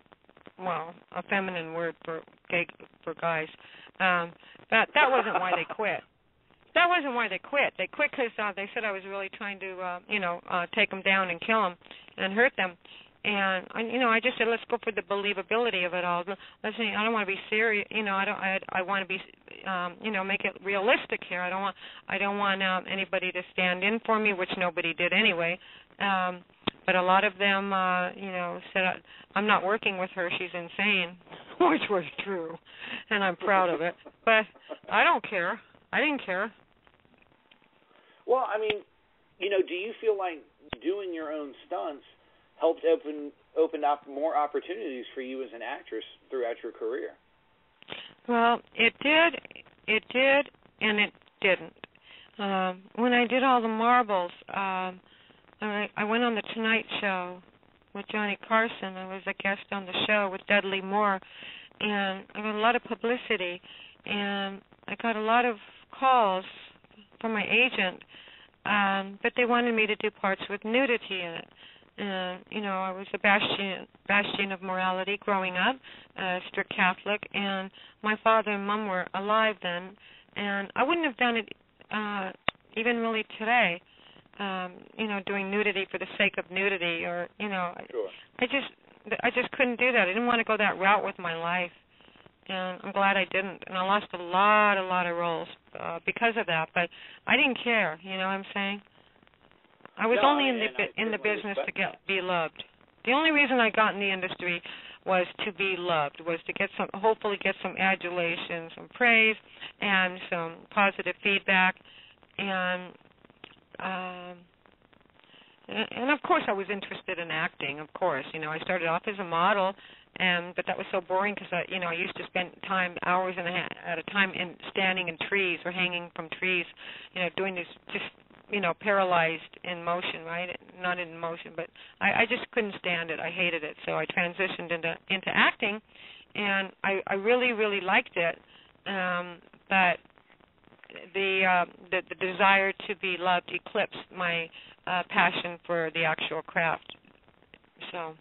a feminine word for guys. That wasn't why they quit. That wasn't why they quit. They quit because they said I was really trying to, take them down and kill them and hurt them. And I just said, let's go for the believability of it all. Let's see. I don't want to be serious. I want to be, make it realistic here. I don't want anybody to stand in for me, which nobody did anyway. But a lot of them, said, I'm not working with her. She's insane, which was true, and I'm proud of it. But I don't care. I didn't care. Well, do you feel like doing your own stunts helped open up more opportunities for you as an actress throughout your career? Well, it did, and it didn't. When I did all the marbles, I went on the Tonight Show with Johnny Carson. I was a guest on the show with Dudley Moore, and I got a lot of publicity, and I got a lot of calls from my agent, but they wanted me to do parts with nudity in it. I was a bastion of morality growing up, strict Catholic, and my father and mom were alive then, and I wouldn't have done it even really today, doing nudity for the sake of nudity, or, Sure. I just couldn't do that. I didn't want to go that route with my life, and I'm glad I didn't, and I lost a lot of roles because of that, but I didn't care, you know what I'm saying? I was only in the business to be loved. The only reason I got in the industry was to be loved, was to hopefully get some adulation, some praise, and some positive feedback, and of course I was interested in acting. Of course, I started off as a model, but that was so boring because I used to spend hours at a time standing in trees or hanging from trees, doing this just. Paralyzed in motion, right? Not in motion, but I just couldn't stand it. I hated it, so I transitioned into acting, and I really, really liked it. But the desire to be loved eclipsed my passion for the actual craft. So,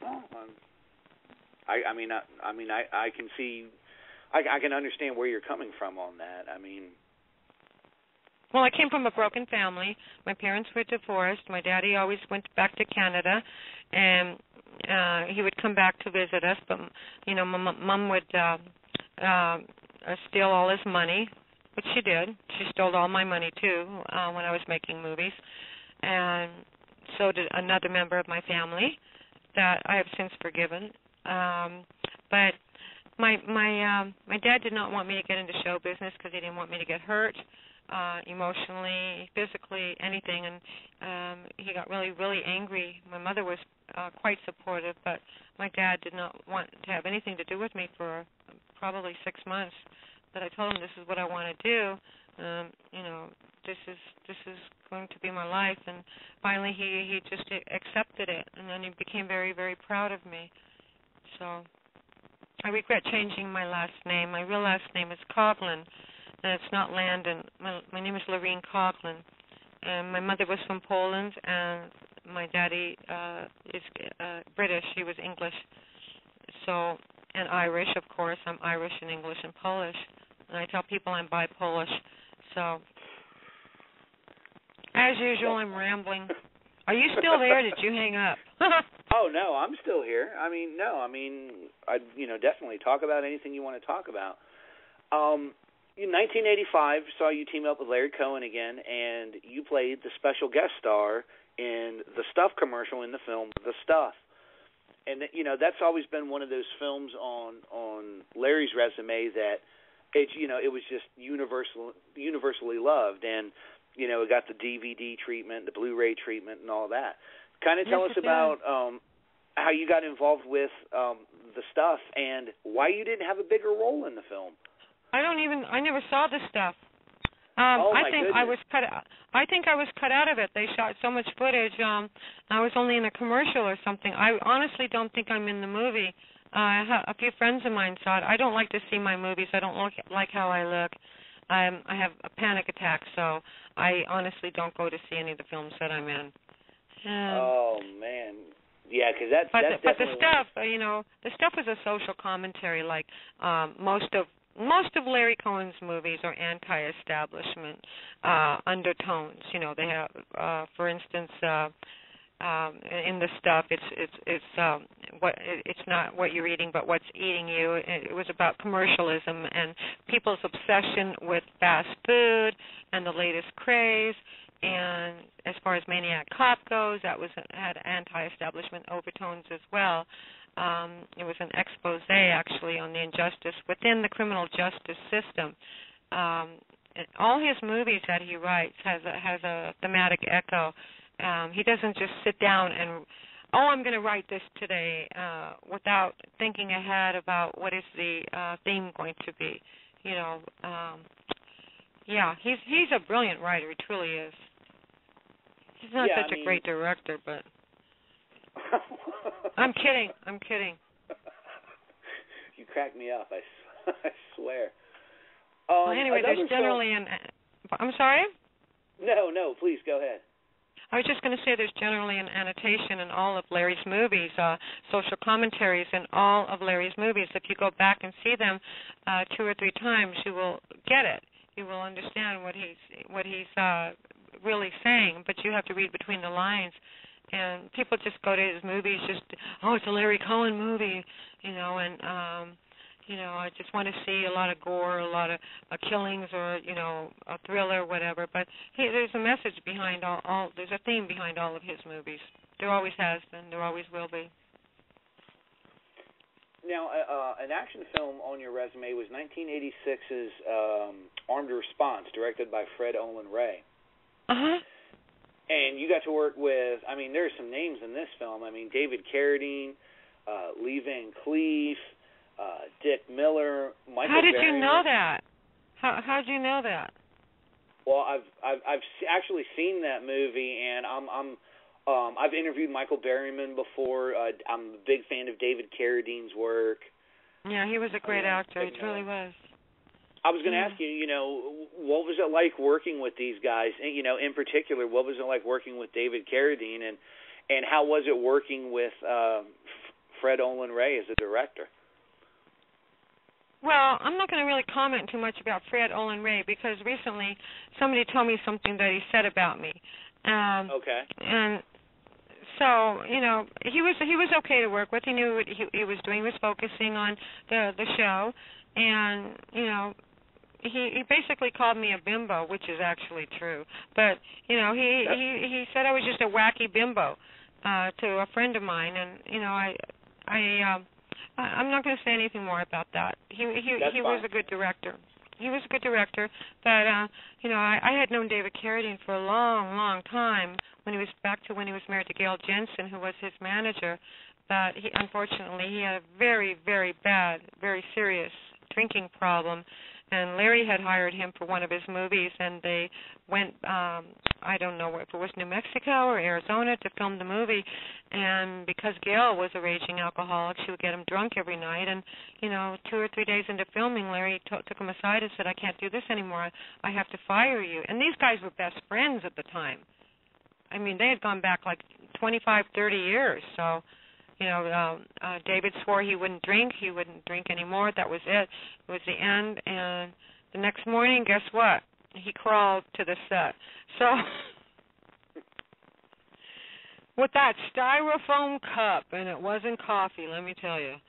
I can see, I can understand where you're coming from on that. Well, I came from a broken family. My parents were divorced. My daddy always went back to Canada, and he would come back to visit us. But, my mom would steal all his money, which she did. She stole all my money, too, when I was making movies. And so did another member of my family that I have since forgiven. But my dad did not want me to get into show business because he didn't want me to get hurt. Emotionally, physically, anything, and he got really, really angry. My mother was quite supportive, but my dad did not want to have anything to do with me for probably 6 months. But I told him this is what I want to do. This is going to be my life, and finally he just accepted it, and then he became very, very proud of me. So I regret changing my last name. My real last name is Coughlin. And it's not Landon. My name is Laurene Landon, and my mother was from Poland, and my daddy is British. He was English, and Irish, of course. I'm Irish and English and Polish, and I tell people I'm bi-Polish. So, as usual, I'm rambling. Are you still there? Did you hang up? Oh no, I'm still here. Definitely talk about anything you want to talk about. In 1985, saw you team up with Larry Cohen again, and you played the special guest star in the Stuff commercial in the film The Stuff. And, that's always been one of those films on Larry's resume that it was just universally loved, and it got the DVD treatment, the Blu-ray treatment, and all that. Kind of tell us about how you got involved with the stuff and why you didn't have a bigger role in the film. I never saw the stuff. I think I was cut out of it. They shot so much footage. I was only in a commercial or something. I honestly don't think I'm in the movie. A few friends of mine saw it. I don't like to see my movies. I don't like how I look. I have a panic attack, so I honestly don't go to see any of the films that I'm in. Oh man, yeah, because that's but definitely. The stuff, the stuff is a social commentary. Like most of Larry Cohen's movies are anti-establishment undertones. They have, for instance, in the stuff, it's not what you're eating, but what's eating you. It was about commercialism and people's obsession with fast food and the latest craze. And as far as Maniac Cop goes, that had anti-establishment overtones as well. It was an expose, actually, on the injustice within the criminal justice system. All his movies that he writes has a thematic echo. He doesn't just sit down and, I'm going to write this today, without thinking ahead about what is the theme going to be. He's a brilliant writer. He truly is. He's not such a great director, but I'm kidding. You crack me up. I swear. Well, anyway, there's generally I'm sorry? No, please go ahead. I was just going to say there's generally an annotation in all of Larry's movies, social commentaries in all of Larry's movies. If you go back and see them 2 or 3 times, you will get it. You will understand what he's really saying, but you have to read between the lines. And people just go to his movies it's a Larry Cohen movie, I just want to see a lot of gore, a lot of killings, or a thriller, whatever. But there's a message behind there's a theme behind all of his movies. There always has been. There always will be. Now, an action film on your resume was 1986's Armed Response, directed by Fred Olen Ray. Uh-huh. And you got to work with, there's some names in this film. David Carradine, Lee Van Cleef, Dick Miller, Michael. How did Berryman. you know that? How'd you know that? Well, I've actually seen that movie, and I've interviewed Michael Berryman before. I'm a big fan of David Carradine's work. Yeah, he was a great actor. He truly was. I was going to ask you, what was it like working with these guys? In particular, what was it like working with David Carradine, and how was it working with Fred Olen Ray as a director? Well, I'm not going to really comment too much about Fred Olen Ray because recently somebody told me something that he said about me. Okay. And so, he was okay to work with. He knew what he was doing. He was focusing on the show, and he basically called me a bimbo, which is actually true. But he said I was just a wacky bimbo to a friend of mine, and I'm not going to say anything more about that. He was a good director. He was a good director, but I had known David Carradine for a long, long time when he was married to Gail Jensen, who was his manager. But unfortunately, he had a very, very bad, very serious drinking problem. And Larry had hired him for one of his movies, and they went, I don't know if it was New Mexico or Arizona, to film the movie. And because Gail was a raging alcoholic, she would get him drunk every night. And, 2 or 3 days into filming, Larry took him aside and said, I can't do this anymore. I have to fire you. And these guys were best friends at the time. They had gone back like 25, 30 years. So, David swore he wouldn't drink. He wouldn't drink anymore. That was it. It was the end. And the next morning, guess what? He crawled to the set. So with that styrofoam cup, and it wasn't coffee, let me tell you.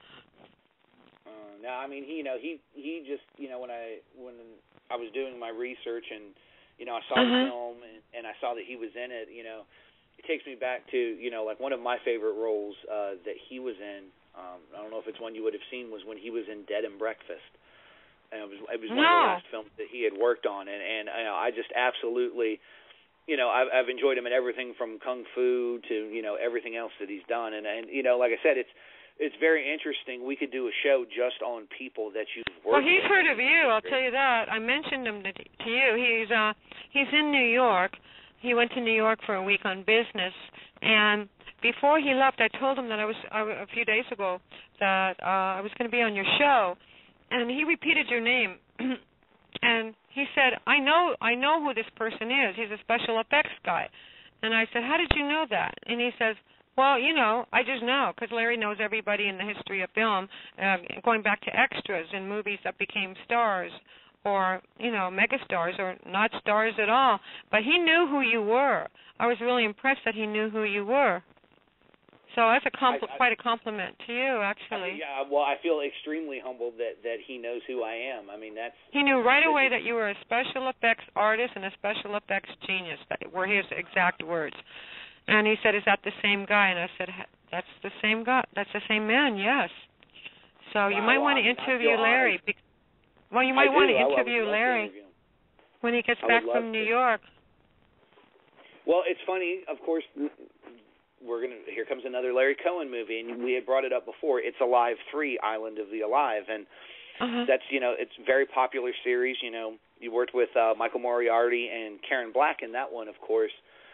He just, when I was doing my research and, I saw the film and I saw that he was in it, it takes me back to, like one of my favorite roles that he was in. I don't know if it's one you would have seen, was when he was in Dead and Breakfast. And it was one of the last films that he had worked on, and I just absolutely, I've enjoyed him in everything from Kung Fu to everything else that he's done, and like I said, it's very interesting. We could do a show just on people that you've worked with. Well, he's heard of you, I'll tell you that. I mentioned him to you. He's in New York. He went to New York for a week on business, and before he left, I told him that a few days ago that I was going to be on your show, and he repeated your name, and he said, I know who this person is. He's a special effects guy. And I said, how did you know that? And he says, well, I just know, because Larry knows everybody in the history of film, going back to extras in movies that became stars, or, megastars, or not stars at all. But he knew who you were. I was really impressed that he knew who you were. So that's quite a compliment to you, actually. Yeah, well, I feel extremely humbled that he knows who I am. I mean, He knew right away that you were a special effects artist and a special effects genius. That were his exact words. And he said, is that the same guy? And I said, that's the same guy. That's the same man, yes. So you might want to interview Larry. Well, you might want to interview Larry when he gets back from New York. Well, it's funny, of course, here comes another Larry Cohen movie, and we had brought it up before. It's Alive 3, Island of the Alive, and that's, it's a very popular series. You worked with Michael Moriarty and Karen Black in that one, of course.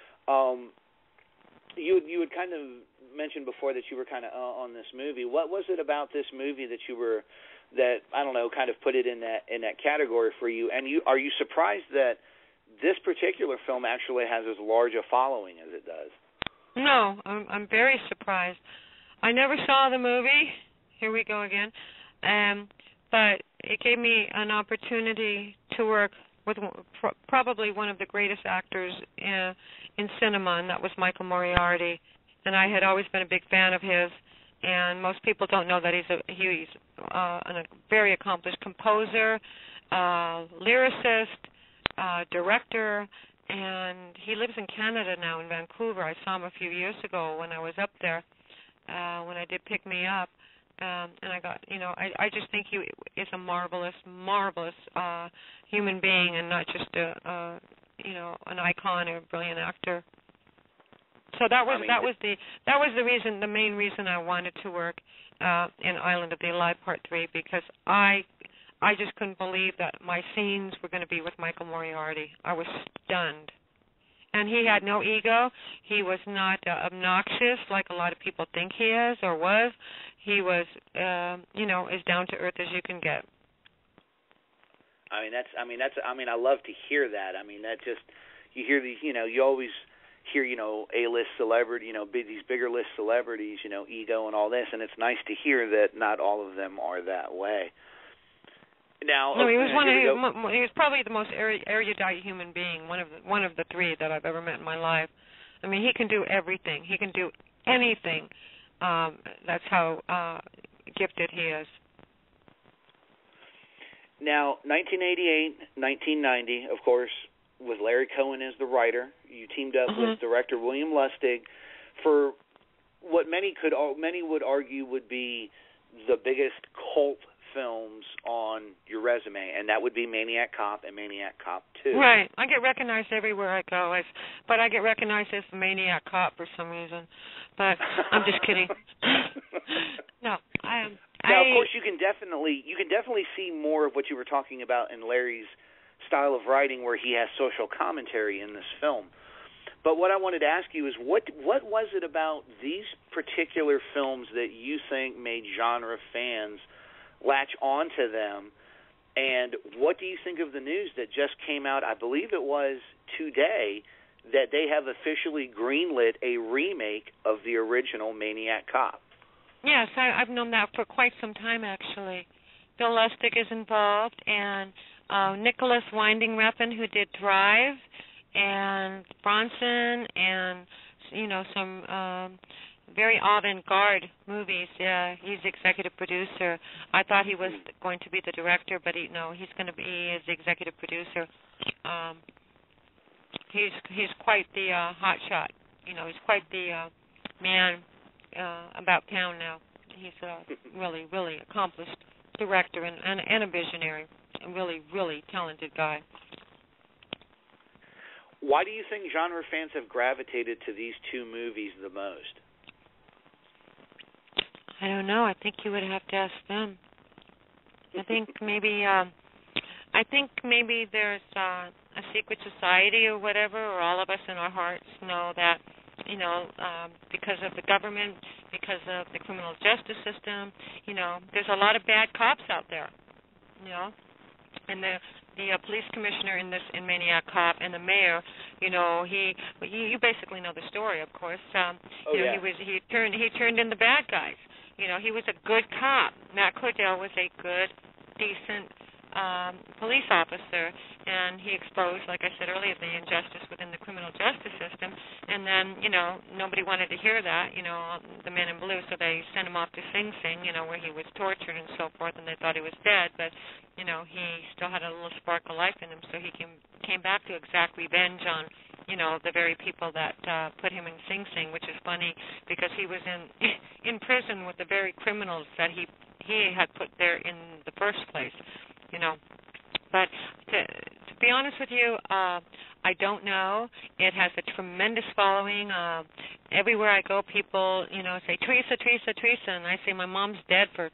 You had kind of mentioned before that you were kind of on this movie. What was it about this movie that I don't know, kind of put it in that category for you? And are you surprised that this particular film actually has as large a following as it does? No, I'm very surprised. I never saw the movie. Here we go again. But it gave me an opportunity to work with probably one of the greatest actors in cinema, and that was Michael Moriarty. And I had always been a big fan of his. And most people don't know that he's a very accomplished composer, lyricist, director, and he lives in Canada now, in Vancouver. I saw him a few years ago when I was up there, when I did Pick Me Up. And I got, I just think he is a marvelous human being, and not just an icon or a brilliant actor. So that was the main reason I wanted to work in Island of the Alive Part 3, because I just couldn't believe that my scenes were going to be with Michael Moriarty. I was stunned. And he had no ego. He was not obnoxious like a lot of people think he is or was. He was, as down to earth as you can get. I love to hear that. I mean, that just, you hear these, you always hear, A-list celebrity, these bigger list celebrities, ego and all this, and it's nice to hear that not all of them are that way. Now, no, he was he was probably the most erudite human being, one of the three that I've ever met in my life. I mean, he can do everything. He can do anything. That's how gifted he is. Now, 1988, 1990, of course, with Larry Cohen as the writer, you teamed up with director William Lustig for what many would argue would be the biggest cult films on your resume, and that would be Maniac Cop and Maniac Cop 2. Right. I get recognized everywhere I go, but I get recognized as the Maniac Cop for some reason. But I'm just kidding. No, I am. Now, of course, you can definitely see more of what you were talking about in Larry's style of writing, where he has social commentary in this film. But what I wanted to ask you is, what was it about these particular films that you think made genre fans latch onto them, and what do you think of the news that just came out, I believe it was today, that they have officially greenlit a remake of the original Maniac Cop? Yes, I've known that for quite some time, actually. Bill Lustig is involved, and Nicholas Winding Refn, who did Drive, and Bronson, and, some very avant-garde movies. Yeah, he's executive producer. I thought he was going to be the director, but he's going to be his executive producer. He's quite the hotshot. He's quite the man about town now. He's a really, really accomplished director and a visionary. a really, really talented guy. Why do you think genre fans have gravitated to these two movies the most? I don't know. I think you would have to ask them. I think maybe there's a secret society or whatever, or all of us in our hearts know that, because of the government, because of the criminal justice system, there's a lot of bad cops out there, and the police commissioner in Maniac Cop and the mayor, you basically know the story, of course. He turned in the bad guys. He was a good cop. Matt Cordell was a good, decent police officer, and he exposed, like I said earlier, the injustice within the criminal justice system. And then, nobody wanted to hear that, the men in blue, so they sent him off to Sing Sing, where he was tortured and so forth, and they thought he was dead. But, he still had a little spark of life in him, so he came back to exact revenge on, the very people that put him in Sing Sing, which is funny because he was in prison with the very criminals that he had put there in the first place. But to be honest with you, I don't know. It has a tremendous following. Everywhere I go, people, say, Teresa, Teresa, Teresa, and I say my mom's dead for,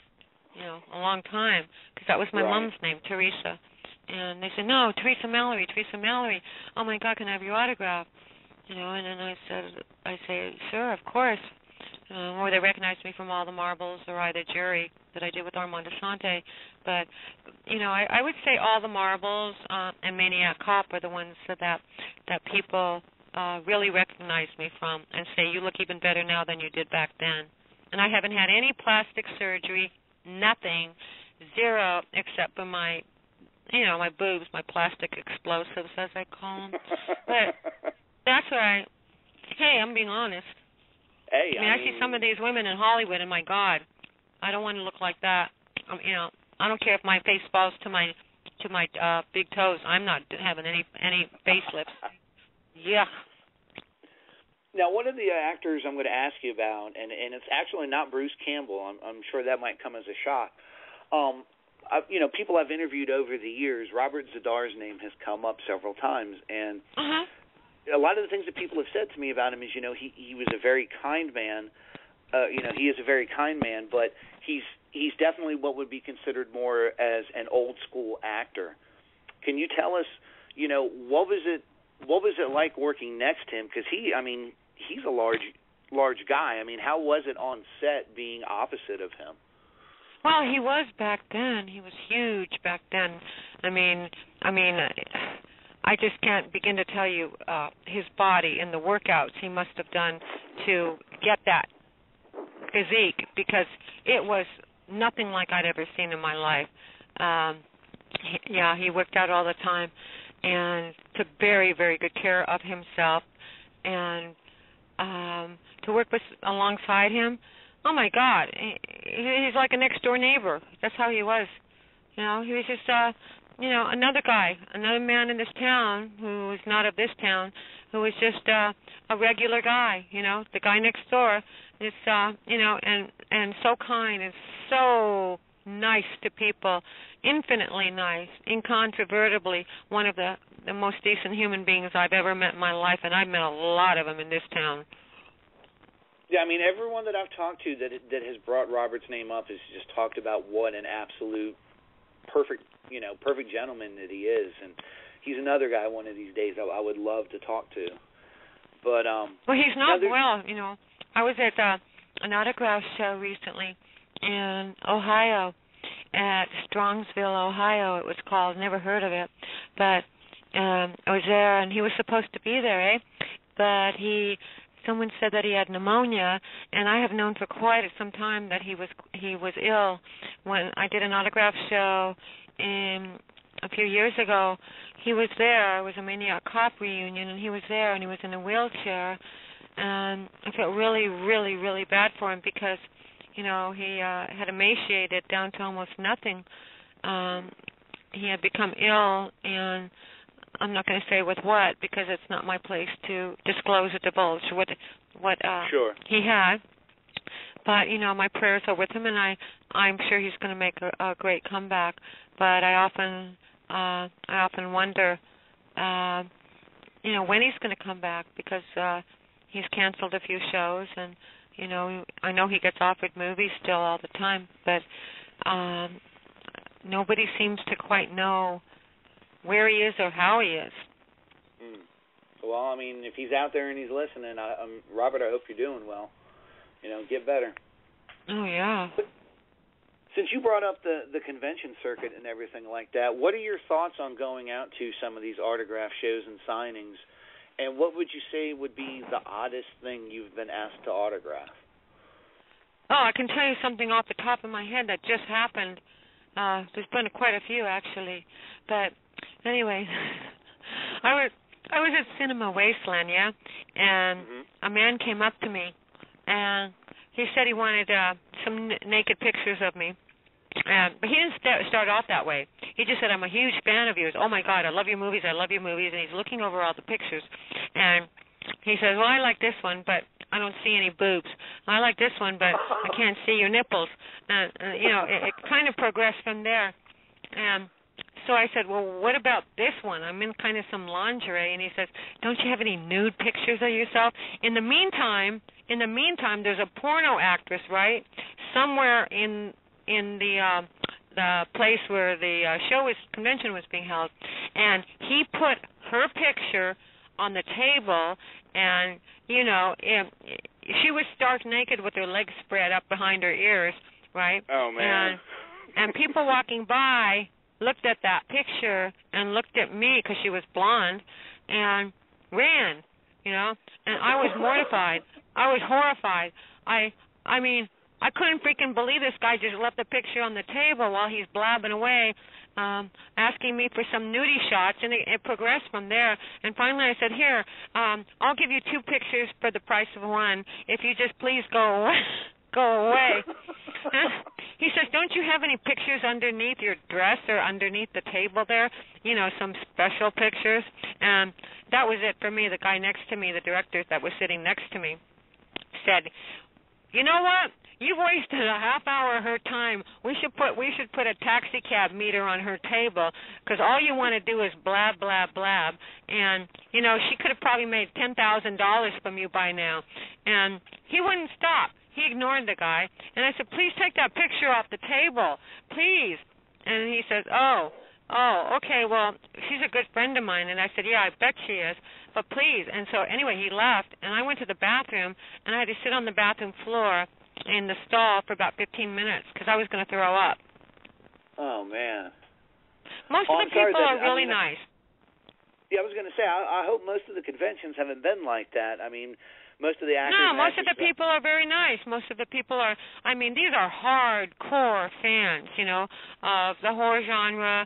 a long time, because that was my mom's name, Teresa. And they say, no, Teresa Mallory, Teresa Mallory. Oh, my God, can I have your autograph? And then I say, sure, of course. Or they recognize me from All the Marbles or Either Jury that I did with Armand Asante. But, I would say All the Marbles and Maniac Cop are the ones that people really recognize me from and say, you look even better now than you did back then. And I haven't had any plastic surgery, nothing, zero, except for my boobs, my plastic explosives, as I call them. But that's why, I'm being honest. Hey, I see some of these women in Hollywood, and my God, I don't want to look like that. I don't care if my face falls to my big toes. I'm not having any facelifts. Yeah. Now, one of the actors I'm going to ask you about, and it's actually not Bruce Campbell. I'm sure that might come as a shock. People I've interviewed over the years, Robert Zadar's name has come up several times, and a lot of the things that people have said to me about him is, he was a very kind man. He is a very kind man, but he's definitely what would be considered more as an old school actor. Can you tell us, what was it like working next to him? Because he's a large guy. How was it on set being opposite of him? Well, he was back then. He was huge back then. I just can't begin to tell you his body and the workouts he must have done to get that physique, because it was nothing like I'd ever seen in my life. He worked out all the time and took very, very good care of himself. And to work alongside him, oh, my God, he's like a next-door neighbor. That's how he was. He was just, another guy, another man in this town who was not of this town, who was just a regular guy, the guy next door. Is, and so kind and so nice to people, infinitely nice, incontrovertibly one of the most decent human beings I've ever met in my life, and I've met a lot of them in this town. Yeah, everyone that I've talked to that has brought Robert's name up has just talked about what an absolute perfect gentleman that he is, and he's another guy one of these days I would love to talk to. But well, he's not well. I was at an autograph show recently in Ohio, at Strongsville, Ohio. It was called. Never heard of it, but I was there, and he was supposed to be there, But someone said that he had pneumonia, and I have known for quite some time that he was ill. When I did an autograph show a few years ago, he was there. It was a Maniac Cop reunion, and he was there, and he was in a wheelchair. And I felt really, really, really bad for him because, he had emaciated down to almost nothing. He had become ill, and I'm not going to say with what, because it's not my place to disclose or divulge what sure. he had. But, my prayers are with him, and I'm sure he's going to make a great comeback. but I often wonder, when he's going to come back, because he's canceled a few shows, and I know he gets offered movies still all the time, but nobody seems to quite know where he is or how he is. Well, I mean, if he's out there and he's listening, Robert, I hope you're doing well. Get better. Oh, yeah. But since you brought up the convention circuit and everything like that, what are your thoughts on going out to some of these autograph shows and signings? And what would you say would be the oddest thing you've been asked to autograph? Oh, I can tell you something off the top of my head that just happened. There's been quite a few, actually. But anyway, I was at Cinema Wasteland, yeah, and a man came up to me, and he said he wanted some naked pictures of me. But he didn't start off that way. He just said, I'm a huge fan of yours. Oh, my God, I love your movies. And he's looking over all the pictures. And he says, well, I like this one, but I don't see any boobs. I like this one, but I can't see your nipples. And, it kind of progressed from there. And so I said, well, what about this one? I'm in kind of some lingerie. And he says, don't you have any nude pictures of yourself? In the meantime, there's a porno actress, right, somewhere in the place where the convention was being held, and he put her picture on the table, and she was stark naked with her legs spread up behind her ears, right? Oh man! And people walking by looked at that picture and looked at me because she was blonde, and ran, and I was mortified. I was horrified. I mean, I couldn't freaking believe this guy just left the picture on the table while he's blabbing away, asking me for some nudie shots, and it progressed from there. And finally I said, here, I'll give you 2 pictures for the price of one if you just please go away. He says, don't you have any pictures underneath your dress or underneath the table there? Some special pictures? And that was it for me. The guy next to me, the director that was sitting next to me, said, you know what? You've wasted a half hour of her time. We should put a taxi cab meter on her table, because all you want to do is blab, blab, blab. And, she could have probably made $10,000 from you by now. And he wouldn't stop. He ignored the guy. And I said, please take that picture off the table, please. And he says, oh, okay, well, she's a good friend of mine. And I said, yeah, I bet she is, but please. And so anyway, he left, and I went to the bathroom, and I had to sit on the bathroom floor in the stall for about 15 minutes because I was going to throw up. Oh, man. Most of the people are really nice. Yeah, I was going to say, I hope most of the conventions haven't been like that. I mean, most of the actors... No, most of the people are very nice. Most of the people are... I mean, these are hardcore fans, of the horror genre.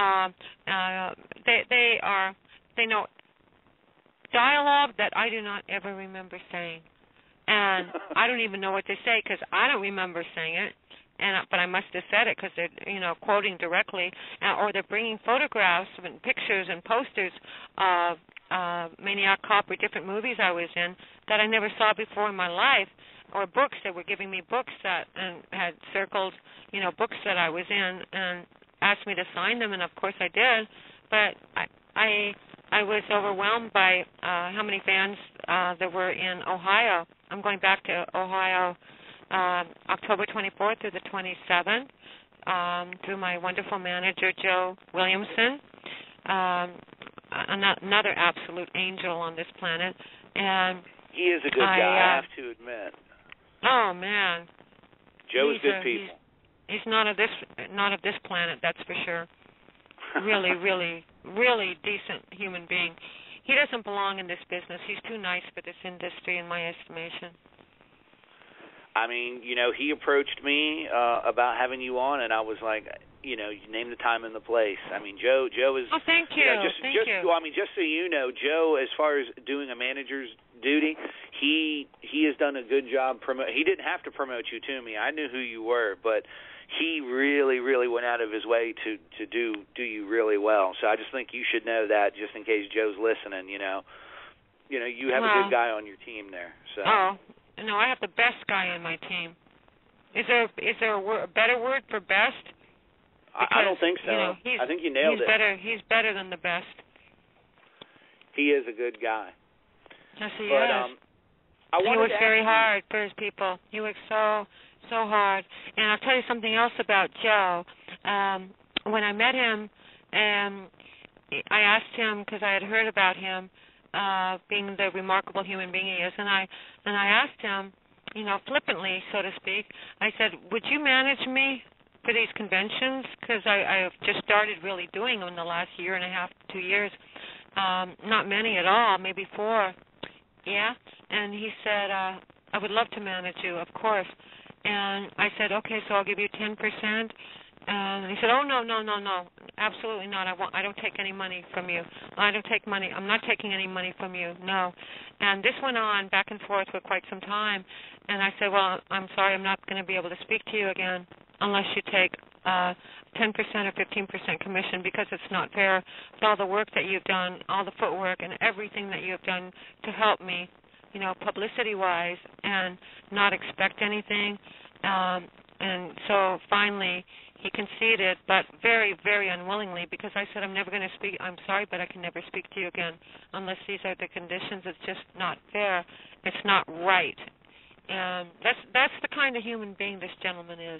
They know dialogue that I do not ever remember saying. And I don't even know what they say because I don't remember saying it. But I must have said it because they're, quoting directly, or they're bringing photographs and pictures and posters of Maniac Cop or different movies I was in that I never saw before in my life, or books. They were giving me books and had circled, books that I was in and asked me to sign them, and of course I did. But I was overwhelmed by how many fans there were in Ohio. I'm going back to Ohio October 24th through the 27th through my wonderful manager, Joe Williamson, another absolute angel on this planet. And he is a good guy, I have to admit. Oh, man. Joe's good people. He's not of this planet, that's for sure. Really, really, really decent human being. He doesn't belong in this business. He's too nice for this industry, in my estimation. I mean, he approached me about having you on, and I was like, you name the time and the place. I mean, Joe is... Oh, thank you. Thank you. Well, I mean, just so you know, Joe, as far as doing a manager's duty, he has done a good job. He didn't have to promote you to me. I knew who you were, but he really, really went out of his way to do you really well. So I just think you should know that, just in case Joe's listening. You have a good guy on your team there. So. Oh, no, I have the best guy on my team. Is there a better word for best? I don't think so. I think you nailed it. He's better than the best. He is a good guy. Yes, he is. He works very hard for his people. He works so hard. And I'll tell you something else about Joe. When I met him, I asked him, because I had heard about him being the remarkable human being he is, and I asked him, flippantly, so to speak, I said, would you manage me for these conventions? Because I've just started really doing them in the last year and a half, 2 years. Not many at all, maybe 4. Yeah? And he said, I would love to manage you, of course. And I said, okay, so I'll give you 10%. And he said, oh, no, absolutely not. I don't take any money from you. I don't take money. I'm not taking any money from you, no. And this went on back and forth for quite some time. And I said, well, I'm sorry, I'm not going to be able to speak to you again unless you take 10% or 15% commission, because it's not fair with all the work that you've done, all the footwork and everything that you've done to help me, publicity-wise, and not expect anything. And so finally he conceded, but very, very unwillingly, because I said, I'm never going to speak. I'm sorry, but I can never speak to you again unless these are the conditions. It's just not fair. It's not right. And that's the kind of human being this gentleman is.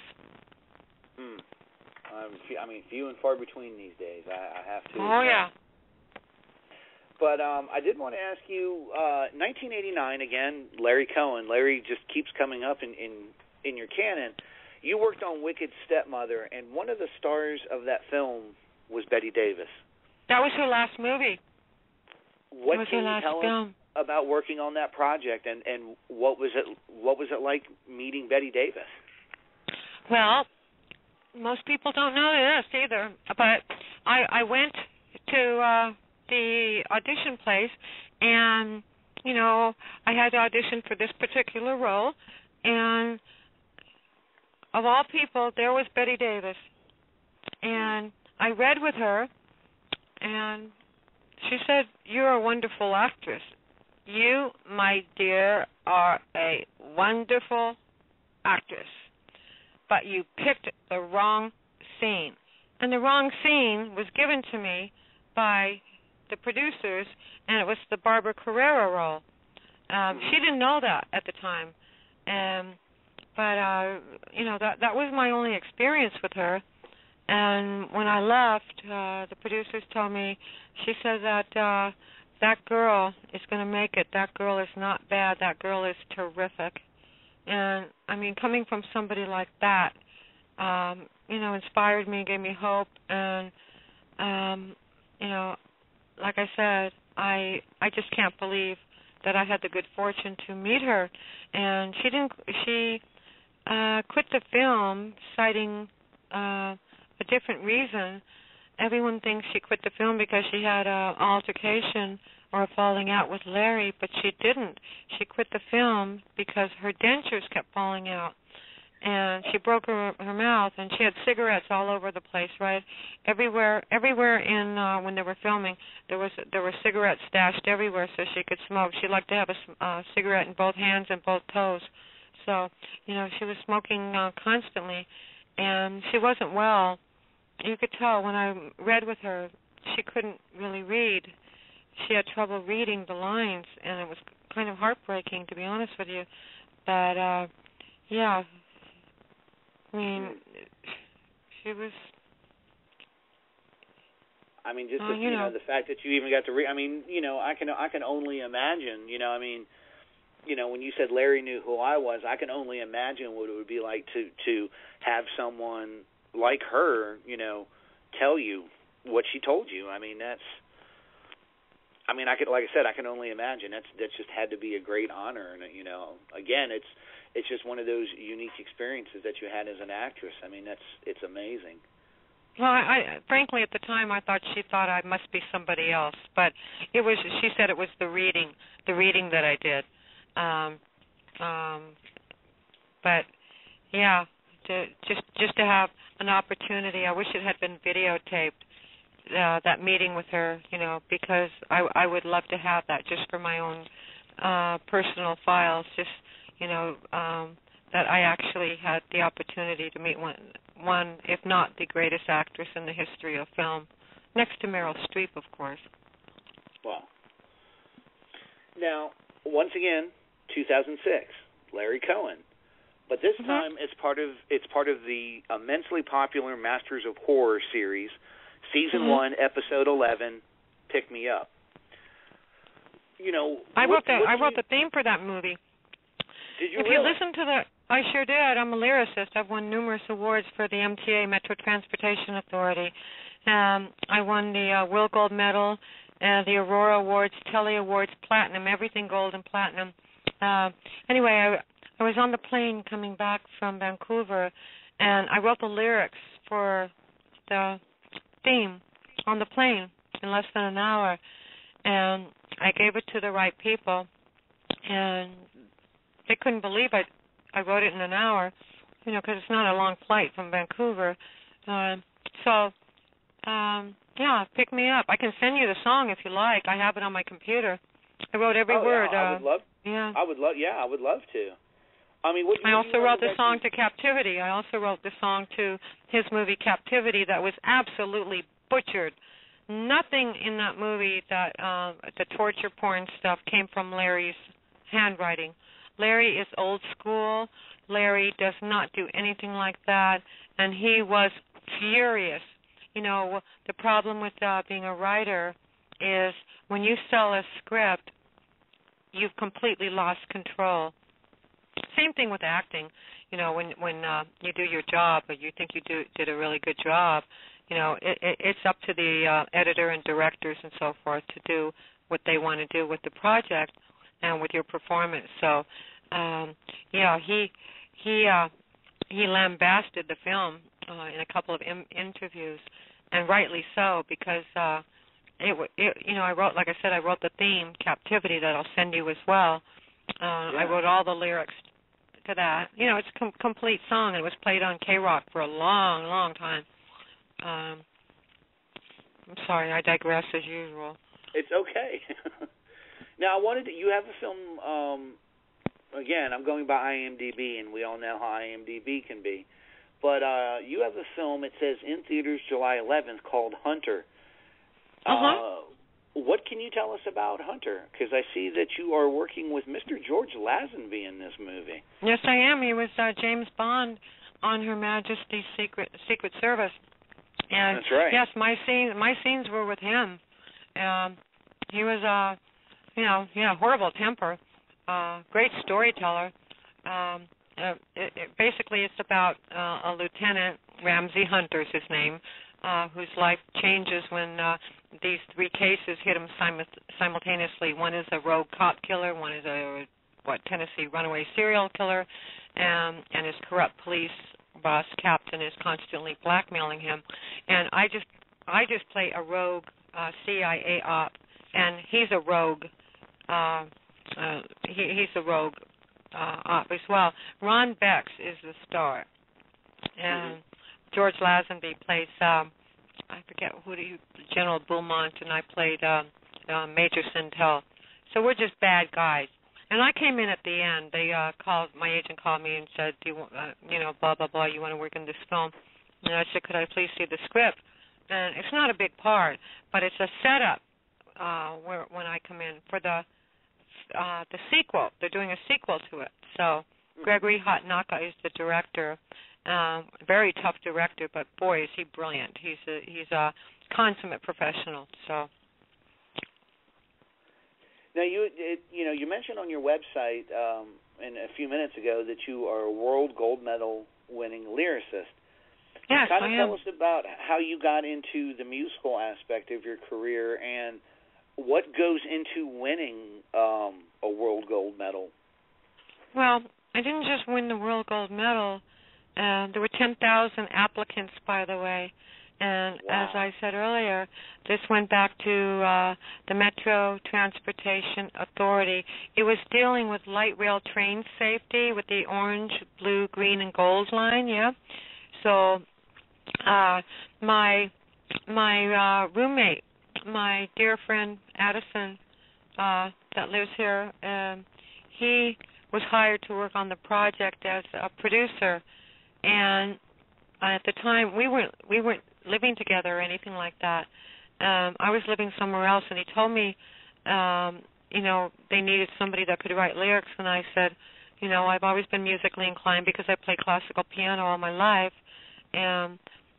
Few and far between these days, I have to. Oh, yeah. But I did want to ask you, 1989, again, Larry Cohen. Larry just keeps coming up in your canon. You worked on Wicked Stepmother, and one of the stars of that film was Bette Davis. That was her last movie. What can you tell us about working on that project, and what was it like meeting Bette Davis? Well, most people don't know this either, but I went to the audition place, and I had to audition for this particular role, and of all people, there was Bette Davis. And I read with her, and she said, you're a wonderful actress. You, my dear, are a wonderful actress. But you picked the wrong scene. And the wrong scene was given to me by the producers, and it was the Barbara Carrera role. She didn't know that at the time. But that was my only experience with her. And when I left, the producers told me, she said that that girl is going to make it. That girl is not bad. That girl is terrific. And, coming from somebody like that, inspired me, gave me hope. And, like I said, I just can't believe that I had the good fortune to meet her. And she quit the film citing a different reason. Everyone thinks she quit the film because she had an altercation or a falling out with Larry, but she didn't. She quit the film because her dentures kept falling out, and she broke her mouth, and she had cigarettes all over the place, right? Everywhere in when they were filming, there were cigarettes stashed everywhere so she could smoke. She liked to have a cigarette in both hands and both toes. So, she was smoking constantly, and she wasn't well. You could tell when I read with her, she couldn't really read. She had trouble reading the lines, and it was kind of heartbreaking, to be honest with you. But, yeah, she was... the fact that you even got to read, I can only imagine, when you said Larry knew who I was, I can only imagine what it would be like to have someone like her, tell you what she told you. I can only imagine. That's just had to be a great honor, and again, it's just one of those unique experiences that you had as an actress. It's amazing. Well, I frankly at the time I thought she thought I must be somebody else, but it was. She said it was the reading that I did. But yeah, just to have an opportunity. I wish it had been videotaped. That meeting with her, because I would love to have that just for my own personal files. Just that I actually had the opportunity to meet one, if not the greatest actress in the history of film, next to Meryl Streep, of course. Wow. Now, once again, 2006, Larry Cohen, but this time it's part of the immensely popular Masters of Horror series, season 1, episode 11, Pick Me Up. You know, I wrote the theme for that movie. Did you? If you listen to I sure did. I'm a lyricist. I've won numerous awards for the MTA, Metro Transportation Authority. I won the World Gold Medal, the Aurora Awards, Telly Awards, Platinum, everything gold and platinum. Anyway, I was on the plane coming back from Vancouver, and I wrote the lyrics for the theme on the plane in less than an hour, and I gave it to the right people, and they couldn't believe I wrote it in an hour, because it's not a long flight from Vancouver. Pick Me Up. I can send you the song if you like. I have it on my computer. I wrote every word. Yeah, I would love. Yeah. I would love to. I mean, I also wrote the song to Captivity. I also wrote the song to his movie Captivity that was absolutely butchered. Nothing in that movie that the torture porn stuff came from Larry's handwriting. Larry is old school. Larry does not do anything like that, and he was furious. The problem with being a writer is when you sell a script, you've completely lost control. Same thing with acting. When you do your job, or you think you did a really good job, it's up to the editor and directors and so forth to do what they want to do with the project and with your performance. So, he lambasted the film in a couple of interviews, and rightly so, because I wrote, like I said, I wrote the theme Captivity that I'll send you as well. I wrote all the lyrics to that. It's a complete song. It was played on K-Rock for a long, long time. I'm sorry, I digress as usual. It's okay. Now, you have a film, again, I'm going by IMDb, and we all know how IMDb can be. But you have a film, it says in theaters July 11th, called Hunter. What can you tell us about Hunter? Because I see that you are working with Mr. George Lazenby in this movie. Yes, I am. He was James Bond on Her Majesty's Secret Service. And that's right. Yes, my scenes were with him. He was, horrible temper, great storyteller. Basically, it's about a Lieutenant, Ramsey Hunter's his name, whose life changes when these three cases hit him simultaneously. One is a rogue cop killer, one is a Tennessee runaway serial killer, and his corrupt police boss captain is constantly blackmailing him. And I just play a rogue CIA op, and he's a rogue. He's a rogue op as well. Ron Bex is the star, and George Lazenby plays I forget General Beaumont, and I played Major Sintel. So we're just bad guys. And I came in at the end. They my agent called me and said, "Do you want, blah blah blah? You want to work in this film?" And I said, "Could I please see the script?" And it's not a big part, but it's a setup when I come in for the sequel. They're doing a sequel to it. So Gregory Hotnaka is the director. Very tough director, but boy, is he brilliant. He's a consummate professional. So. Now you mentioned on your website a few minutes ago that you are a World Gold Medal winning lyricist. Yes, I am. Kind of tell us about how you got into the musical aspect of your career and what goes into winning a World Gold Medal. Well, I didn't just win the World Gold Medal. There were 10,000 applicants, by the way. And wow. As I said earlier, this went back to the Metro Transportation Authority. It was dealing with light rail train safety with the orange, blue, green, and gold line, yeah? So my roommate, my dear friend Addison that lives here, he was hired to work on the project as a producer. And at the time we weren't living together or anything like that. I was living somewhere else, and he told me, they needed somebody that could write lyrics, and I said, I've always been musically inclined because I play classical piano all my life, and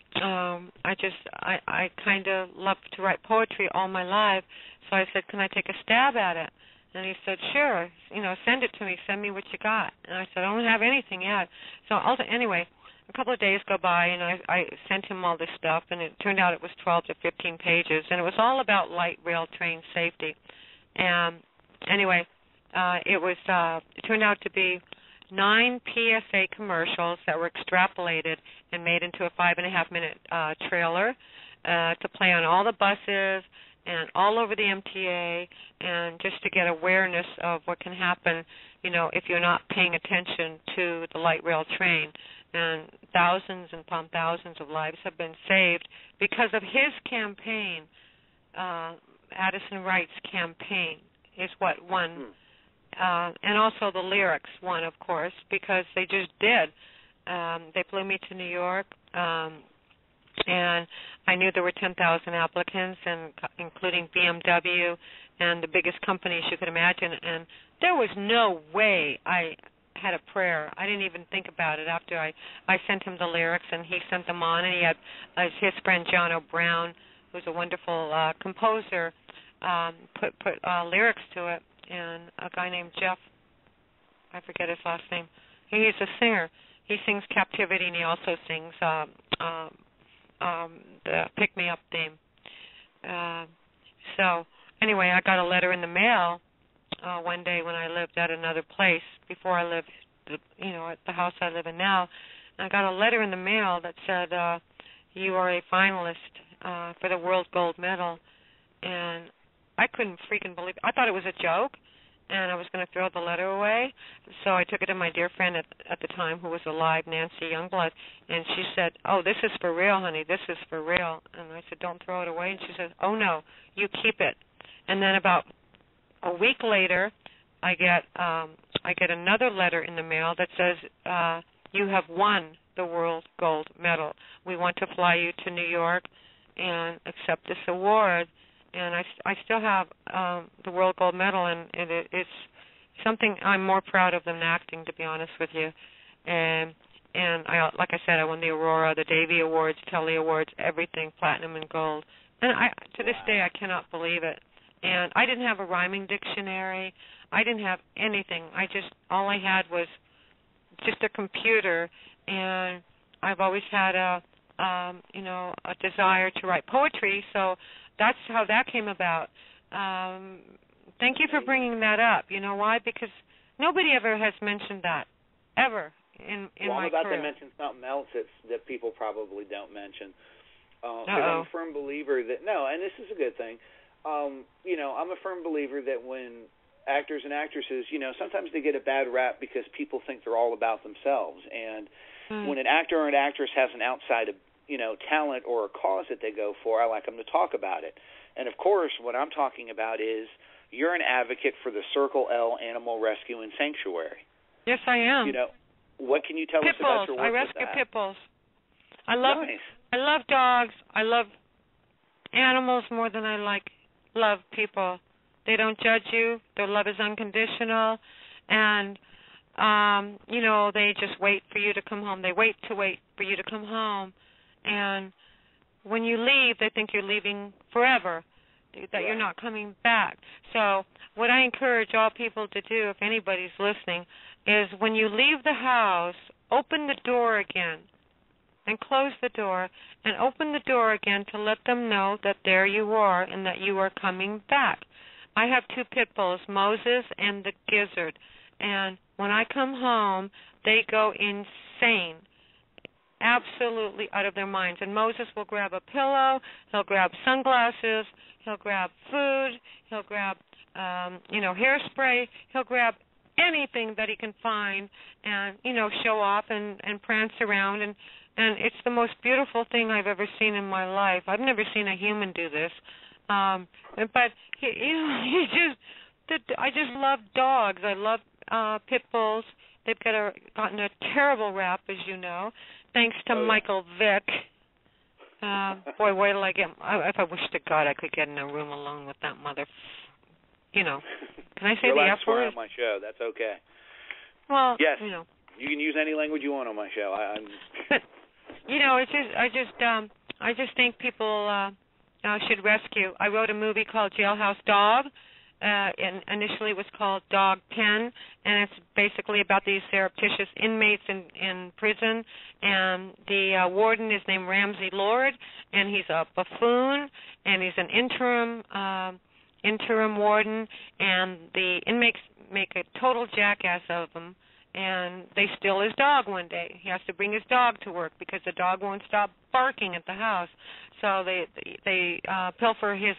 I kind of love to write poetry all my life. So I said, can I take a stab at it? And he said, sure, send it to me. Send me what you got. And I said, I don't have anything yet. So anyway, a couple of days go by, and I sent him all this stuff, and it turned out it was 12 to 15 pages, and it was all about light rail train safety. And anyway, it turned out to be 9 PSA commercials that were extrapolated and made into a 5.5-minute trailer to play on all the buses and all over the MTA, and just to get awareness of what can happen, if you're not paying attention to the light rail train. And thousands and upon thousands of lives have been saved because of his campaign. Addison Wright's campaign is what won. And also the lyrics won, of course, because they just did. They flew me to New York, and I knew there were 10,000 applicants, and including BMW and the biggest companies you could imagine. And there was no way I had a prayer. I didn't even think about it after I sent him the lyrics, and he sent them on, and he had his friend John O'Brown, who's a wonderful composer, put lyrics to it, and a guy named Jeff, I forget his last name, he's a singer. He sings Captivity, and he also sings the Pick Me Up theme. So anyway, I got a letter in the mail one day when I lived at another place before I lived, at the house I live in now. I got a letter in the mail that said, you are a finalist for the World Gold Medal. And I couldn't freaking believe it. I thought it was a joke, and I was going to throw the letter away. So I took it to my dear friend at the time who was alive, Nancy Youngblood, and she said, oh, this is for real, honey. This is for real. And I said, don't throw it away. And she said, oh, no, you keep it. And then about a week later, I get another letter in the mail that says, you have won the World Gold Medal. We want to fly you to New York and accept this award. And I still have the World Gold Medal, and it's something I'm more proud of than acting, to be honest with you. And I, like I said, I won the Aurora, the Davy Awards, Telly Awards, everything, platinum and gold. And to this day, I cannot believe it. And I didn't have a rhyming dictionary. I didn't have anything. All I had was just a computer, and I've always had a desire to write poetry, so that's how that came about. Thank you for bringing that up. You know why? Because nobody ever has mentioned that, ever, in my I'm about career. to mention something else that people probably don't mention. I'm a firm believer that, and this is a good thing, I'm a firm believer that when actors and actresses, sometimes they get a bad rap because people think they're all about themselves. And when an actor or an actress has an outside talent or a cause that they go for, I like them to talk about it. And, of course, what I'm talking about is you're an advocate for the Circle L Animal Rescue and Sanctuary. Yes, I am. What can you tell us about your work I rescue with that? pit bulls. I love dogs. I love animals more than I love people. They don't judge you. Their love is unconditional. And, they just wait for you to come home. They wait for you to come home. And when you leave, they think you're leaving forever, that you're not coming back. So what I encourage all people to do, if anybody's listening, is when you leave the house, open the door again and close the door and open the door again to let them know that there you are and that you are coming back. I have 2 pit bulls, Moses and the Gizzard, and when I come home, they go insane. Absolutely out of their minds. And Moses will grab a pillow, he'll grab sunglasses, he'll grab food, he'll grab, hairspray, he'll grab anything that he can find and, show off and prance around. And it's the most beautiful thing I've ever seen in my life. I've never seen a human do this. But, I just love dogs. I love pit bulls. They've gotten a terrible rap, as you know, thanks to Michael Vick. Boy, wait till I get. If I wish to God I could get in a room alone with that mother. You know, can I say the F word on my show? That's okay. Well, yes, you know, you can use any language you want on my show. But you know, it's just I just think people should rescue. I wrote a movie called Jailhouse Dog. And initially it was called Dog Pen, and it's basically about these surreptitious inmates in prison. And the warden is named Ramsey Lord, and he's a buffoon, and he's an interim warden, and the inmates make a total jackass of him, and they steal his dog one day. He has to bring his dog to work because the dog won't stop barking at the house. So they pilfer his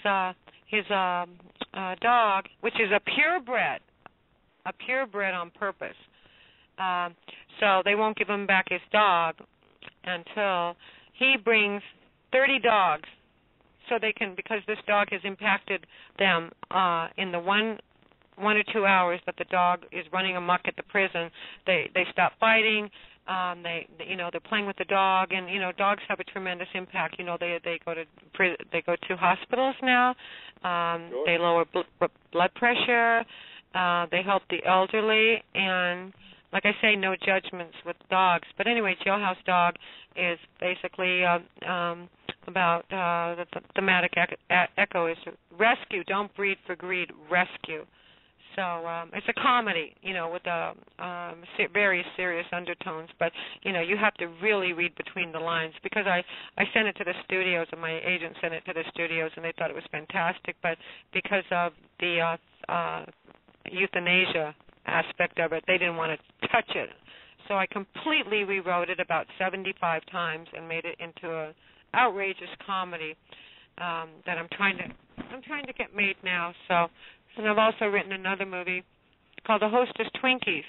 dog, which is a purebred on purpose. So they won't give him back his dog until he brings 30 dogs, so they can, because this dog has impacted them in the one or 2 hours that the dog is running amok at the prison. They stop fighting. They're playing with the dog, and dogs have a tremendous impact. They go to hospitals now. Sure. They lower blood pressure. They help the elderly, and like I say, no judgments with dogs. But anyway, Jailhouse Dog is basically about the thematic echo is rescue. Don't breed for greed. Rescue. So it's a comedy, with very serious undertones. But, you have to really read between the lines, because I sent it to the studios, and my agent sent it to the studios, and they thought it was fantastic. But because of the euthanasia aspect of it, they didn't want to touch it. So I completely rewrote it about 75 times and made it into an outrageous comedy that I'm trying to get made now. So. And I've also written another movie called The Hostess Twinkies.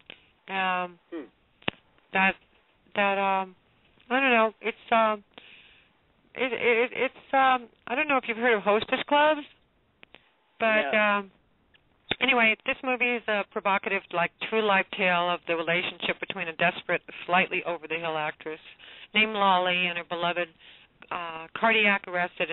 That I don't know. It's I don't know if you've heard of hostess clubs, but anyway, this movie is a provocative, true life tale of the relationship between a desperate, slightly over the hill actress named Lolly and her beloved cardiac arrested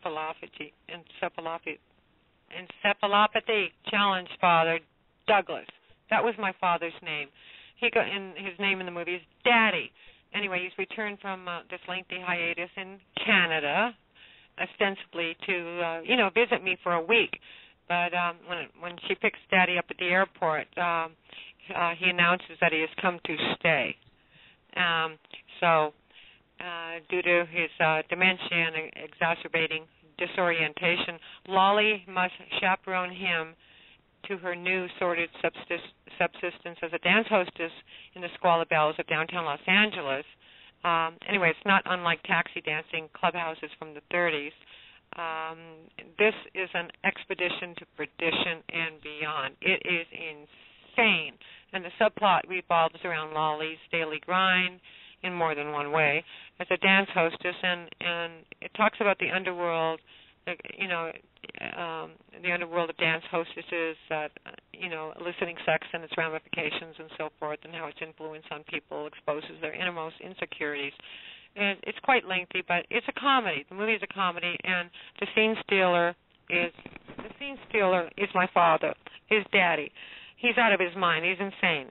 encephalopathy challenged father, Douglas. That was my father's name. His name in the movie is Daddy. Anyway, he's returned from this lengthy hiatus in Canada, ostensibly to visit me for a week. But when she picks Daddy up at the airport, he announces that he has come to stay. Due to his dementia and exacerbating disorientation, Lolly must chaperone him to her new sordid subsistence as a dance hostess in the squalor bells of downtown Los Angeles. Anyway, it's not unlike taxi dancing clubhouses from the 30s. This is an expedition to perdition and beyond. It is insane. And the subplot revolves around Lolly's daily grind in more than one way as a dance hostess, and it talks about the underworld, the underworld of dance hostesses, eliciting sex and its ramifications and so forth, and how its influence on people exposes their innermost insecurities. And it's quite lengthy, but it's a comedy. The movie is a comedy, and the scene stealer is my father, his daddy. He's out of his mind. He's insane.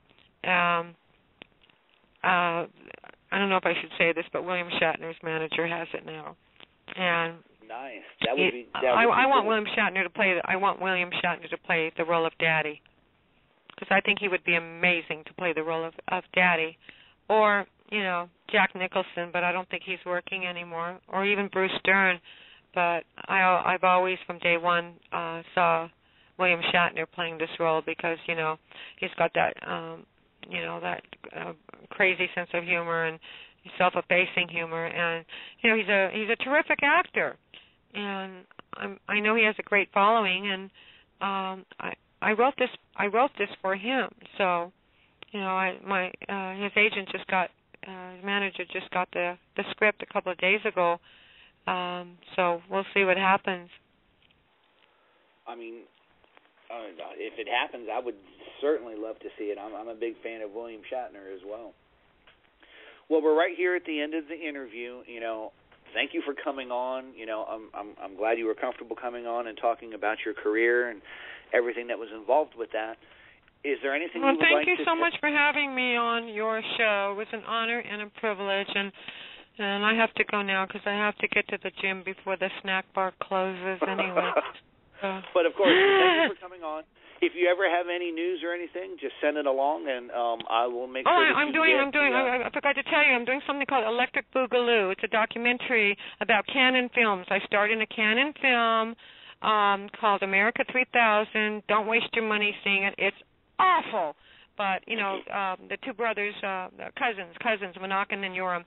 I don't know if I should say this, but William Shatner's manager has it now, and nice. That would be. I want William Shatner to play. I want William Shatner to play the role of Daddy, because I think he would be amazing to play the role of Daddy, or Jack Nicholson, but I don't think he's working anymore, or even Bruce Dern. But I've always, from day one, saw William Shatner playing this role because he's got that. That crazy sense of humor and self-effacing humor, and he's a terrific actor, and I know he has a great following, and I wrote this for him. So his agent just got his manager just got the script a couple of days ago, so we'll see what happens. I mean, if it happens, I would certainly love to see it. I'm a big fan of William Shatner as well. Well, we're right here at the end of the interview. Thank you for coming on. I'm glad you were comfortable coming on and talking about your career and everything that was involved with that. Is there anything you would like to... Well, thank you so much for having me on your show. It was an honor and a privilege, and I have to go now because I have to get to the gym before the snack bar closes anyway. But, of course, thank you for coming on. If you ever have any news or anything, just send it along, and I will make sure I forgot to tell you, I'm doing something called Electric Boogaloo. It's a documentary about Canon films. I starred in a Canon film called America 3000. Don't waste your money seeing it. It's awful. But, the two brothers, cousins, Menachem and Yoram,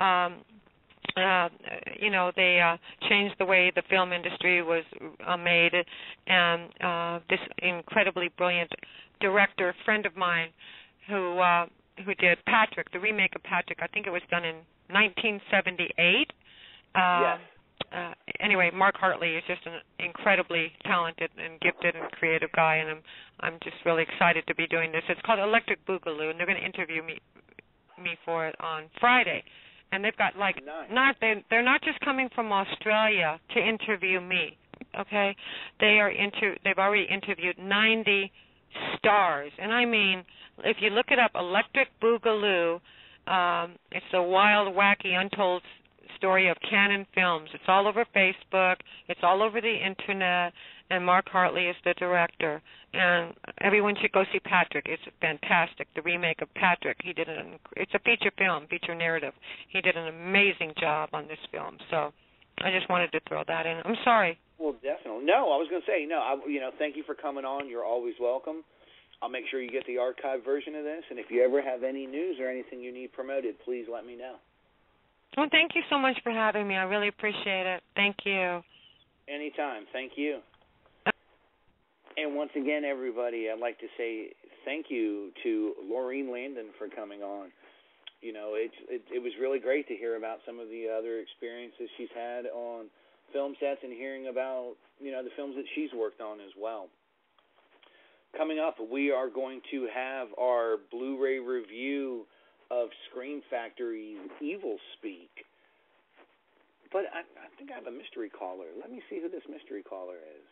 they changed the way the film industry was made, and this incredibly brilliant director, friend of mine, who did Patrick, the remake of Patrick. I think it was done in 1978. Yes. Anyway, Mark Hartley is just an incredibly talented and gifted and creative guy, and I'm just really excited to be doing this. It's called Electric Boogaloo, and they're going to interview me for it on Friday. And they've got they're not just coming from Australia to interview me, okay? They've already interviewed 90 stars, and I mean, if you look it up, Electric Boogaloo, it's a wild, wacky, untold story of Canon films. It's all over Facebook. It's all over the internet. And Mark Hartley is the director. And everyone should go see Patrick. It's fantastic, the remake of Patrick. It's a feature film, feature narrative. He did an amazing job on this film. So I just wanted to throw that in. I'm sorry. Well, definitely. No, I was going to say, thank you for coming on. You're always welcome. I'll make sure you get the archived version of this. And if you ever have any news or anything you need promoted, please let me know. Well, thank you so much for having me. I really appreciate it. Thank you. Anytime. Thank you. And once again, everybody, I'd like to say thank you to Laurene Landon for coming on. It was really great to hear about some of the other experiences she's had on film sets and hearing about, the films that she's worked on as well. Coming up, we are going to have our Blu-ray review of Scream Factory's Evilspeak. But I think I have a mystery caller. Let me see who this mystery caller is.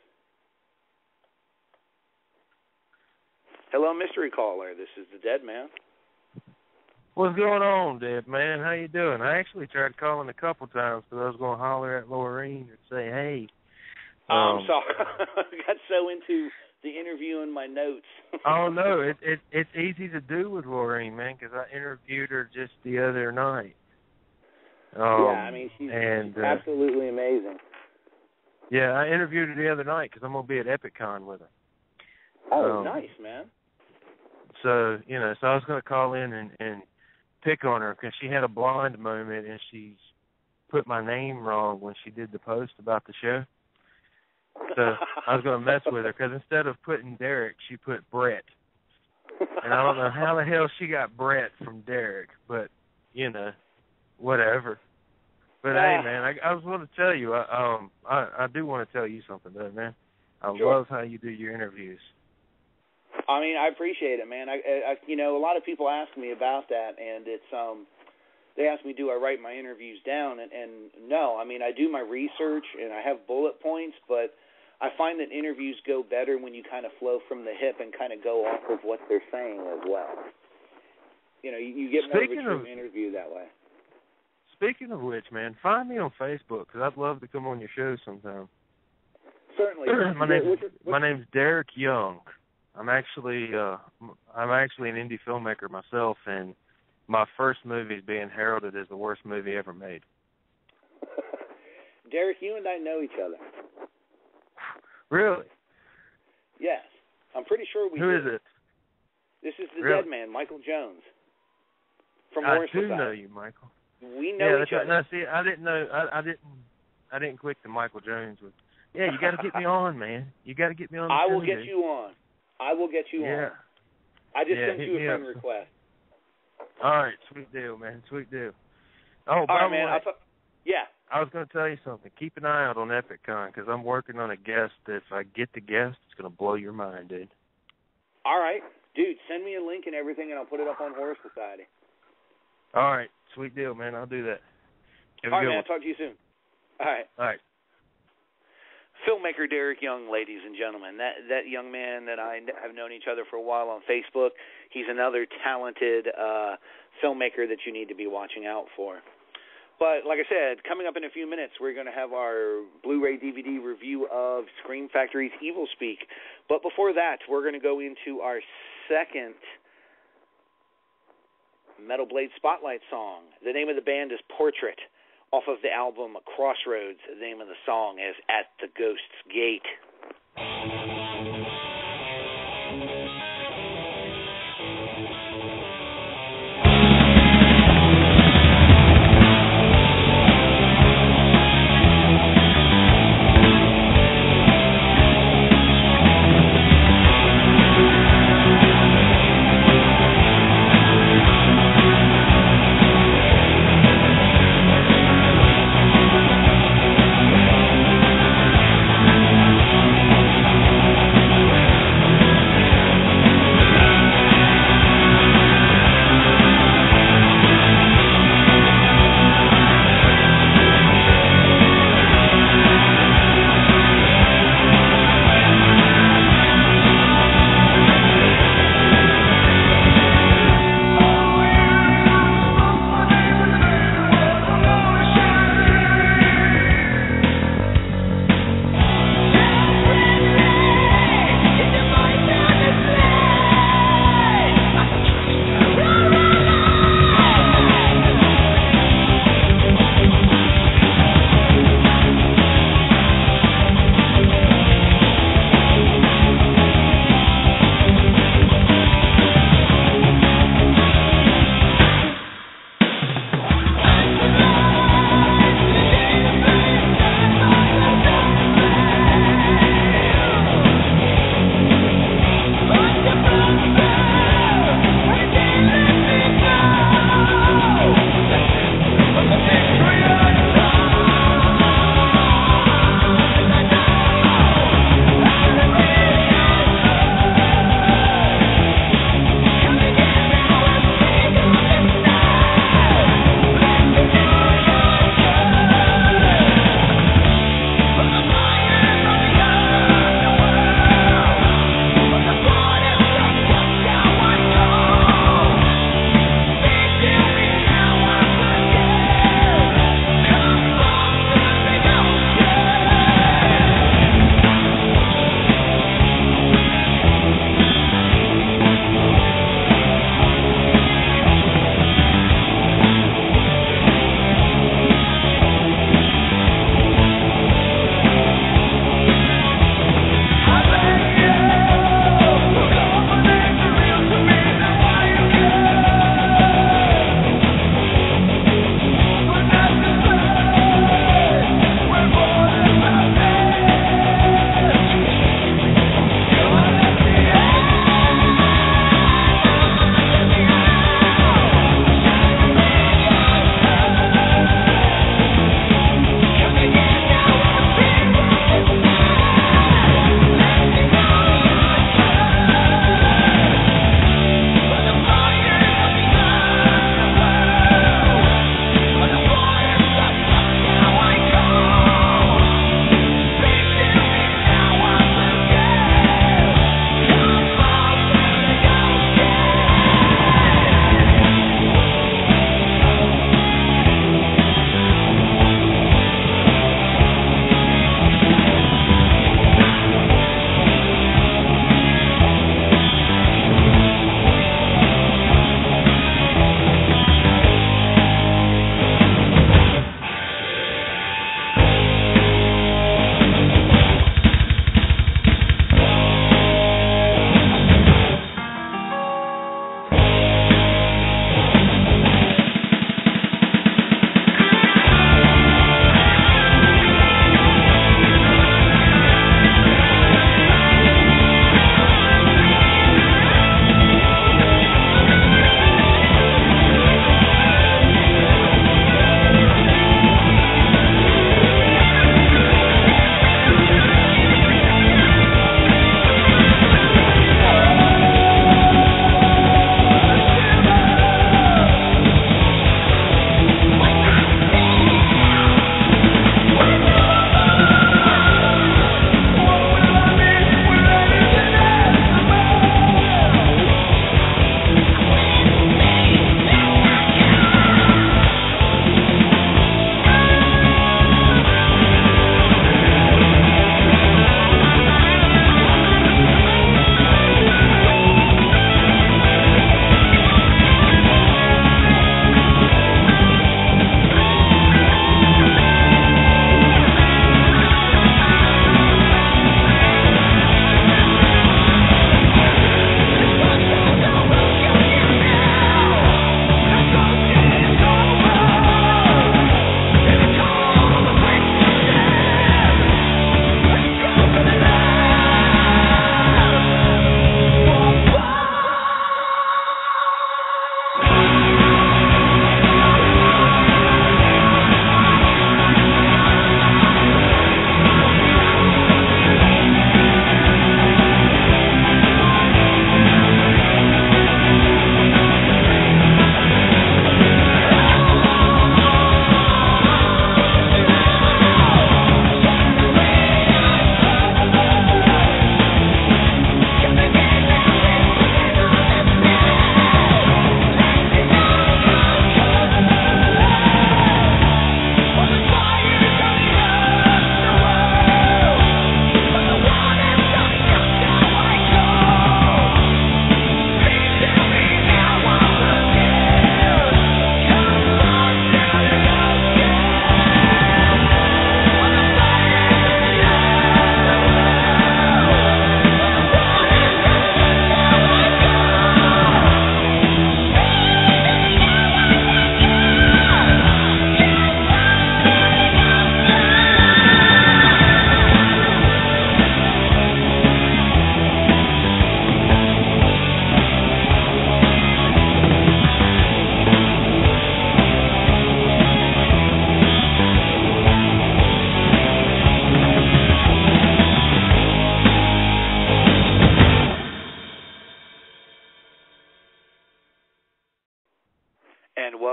Hello, mystery caller. This is the Dead Man. What's going on, Dead Man? How you doing? I actually tried calling a couple times because I was going to holler at Laurene and say, hey. I'm sorry. I got so into the interview and my notes. Oh, no. It's easy to do with Laurene, man, because I interviewed her just the other night. She's absolutely amazing. Yeah, I interviewed her the other night because I'm going to be at EpicCon with her. Oh, nice, man. So I was going to call in and pick on her because she had a blonde moment and she put my name wrong when she did the post about the show. So I was going to mess with her because instead of putting Derek, she put Brett. And I don't know how the hell she got Brett from Derek, but, whatever. But, hey, man, I was going to tell you, I do want to tell you something, though, man. I love how you do your interviews. I appreciate it, man. A lot of people ask me about that, and it's they ask me, do I write my interviews down? And no, I do my research, and I have bullet points, but I find that interviews go better when you kind of flow from the hip and kind of go off of what they're saying as well. You get more of a true interview that way. Speaking of which, man, find me on Facebook, because I'd love to come on your show sometime. Certainly. My name's Derek Young. I'm actually an indie filmmaker myself, and my first movie is being heralded as the worst movie ever made. Derek, you and I know each other. Really? Yes. I'm pretty sure we do. Who is it? This is the Dead Man, Michael Jones. From Horror Society. I do know you, Michael. We know each other. No, see, I didn't know. I didn't click the Michael Jones with. Yeah, you got to get me on, man. You got to get me on. I will get you on. I will get you on. I just sent you a friend request. All right, sweet deal, man. Sweet deal. Oh, by the way, yeah. I was going to tell you something. Keep an eye out on EpicCon because I'm working on a guest. If I get the guest, it's going to blow your mind, dude. All right. Dude, send me a link and everything, and I'll put it up on Horror Society. All right. Sweet deal, man. I'll do that. All right, man. Talk to you soon. All right. All right. Filmmaker Derek Young, ladies and gentlemen. That young man that I have known each other for a while on Facebook, he's another talented filmmaker that you need to be watching out for. But like I said, coming up in a few minutes, we're going to have our Blu-ray DVD review of Scream Factory's Evilspeak. But before that, we're going to go into our second Metal Blade Spotlight song. The name of the band is Portrait, off of the album Crossroads. The name of the song is At the Ghost's Gate.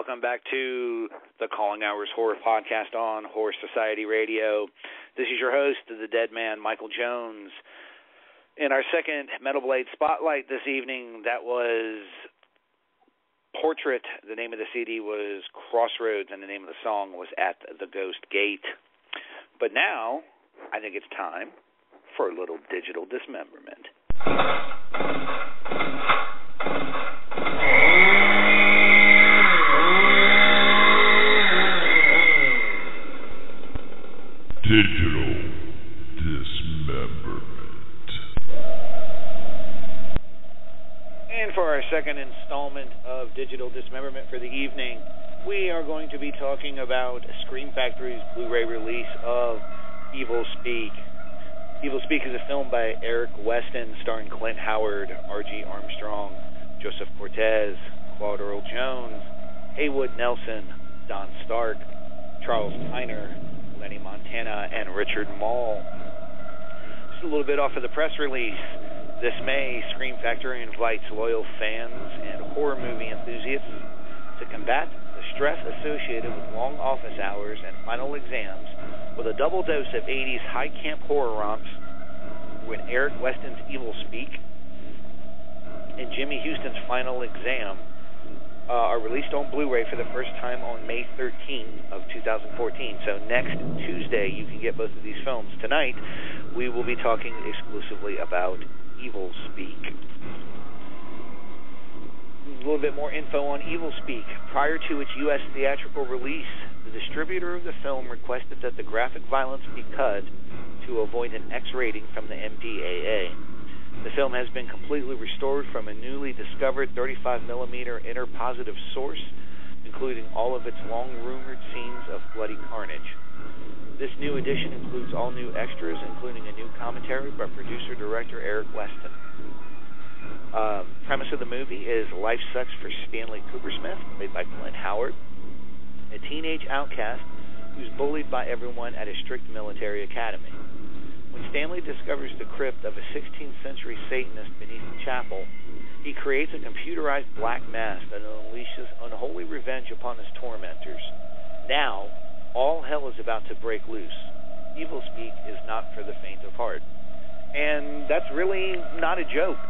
welcome back to the Calling Hours Horror Podcast on Horror Society Radio. This is your host, the Dead Man, Michael Jones. In our second Metal Blade Spotlight this evening, that was Portrait. The name of the CD was Crossroads, and the name of the song was At the Ghost Gate. But now, I think it's time for a little digital dismemberment. Digital dismemberment. And for our second installment of Digital Dismemberment for the evening, we are going to be talking about Scream Factory's Blu-ray release of Evilspeak. Evilspeak is a film by Eric Weston starring Clint Howard, R.G. Armstrong, Joseph Cortez, Claude Earl Jones, Haywood Nelson, Don Stark, Charles Tyner, Lenny Montana, and Richard Mall. Just a little bit off of the press release. This May, Scream Factory invites loyal fans and horror movie enthusiasts to combat the stress associated with long office hours and final exams with a double dose of 80s high camp horror romps when Eric Weston's Evilspeak and Jimmy Houston's Final Exam are released on Blu-ray for the first time on May 13th of 2014. So next Tuesday, you can get both of these films. Tonight, we will be talking exclusively about Evilspeak. A little bit more info on Evilspeak. Prior to its U.S. theatrical release, the distributor of the film requested that the graphic violence be cut to avoid an X rating from the MPAA. The film has been completely restored from a newly discovered 35mm interpositive source, including all of its long-rumored scenes of bloody carnage. This new edition includes all new extras, including a new commentary by producer-director Eric Weston. Premise of the movie is life sucks for Stanley Coopersmith, played by Clint Howard, a teenage outcast who's bullied by everyone at a strict military academy. When Stanley discovers the crypt of a 16th century Satanist beneath the chapel, he creates a computerized black mass that unleashes unholy revenge upon his tormentors. Now, all hell is about to break loose. Evilspeak is not for the faint of heart. And that's really not a joke.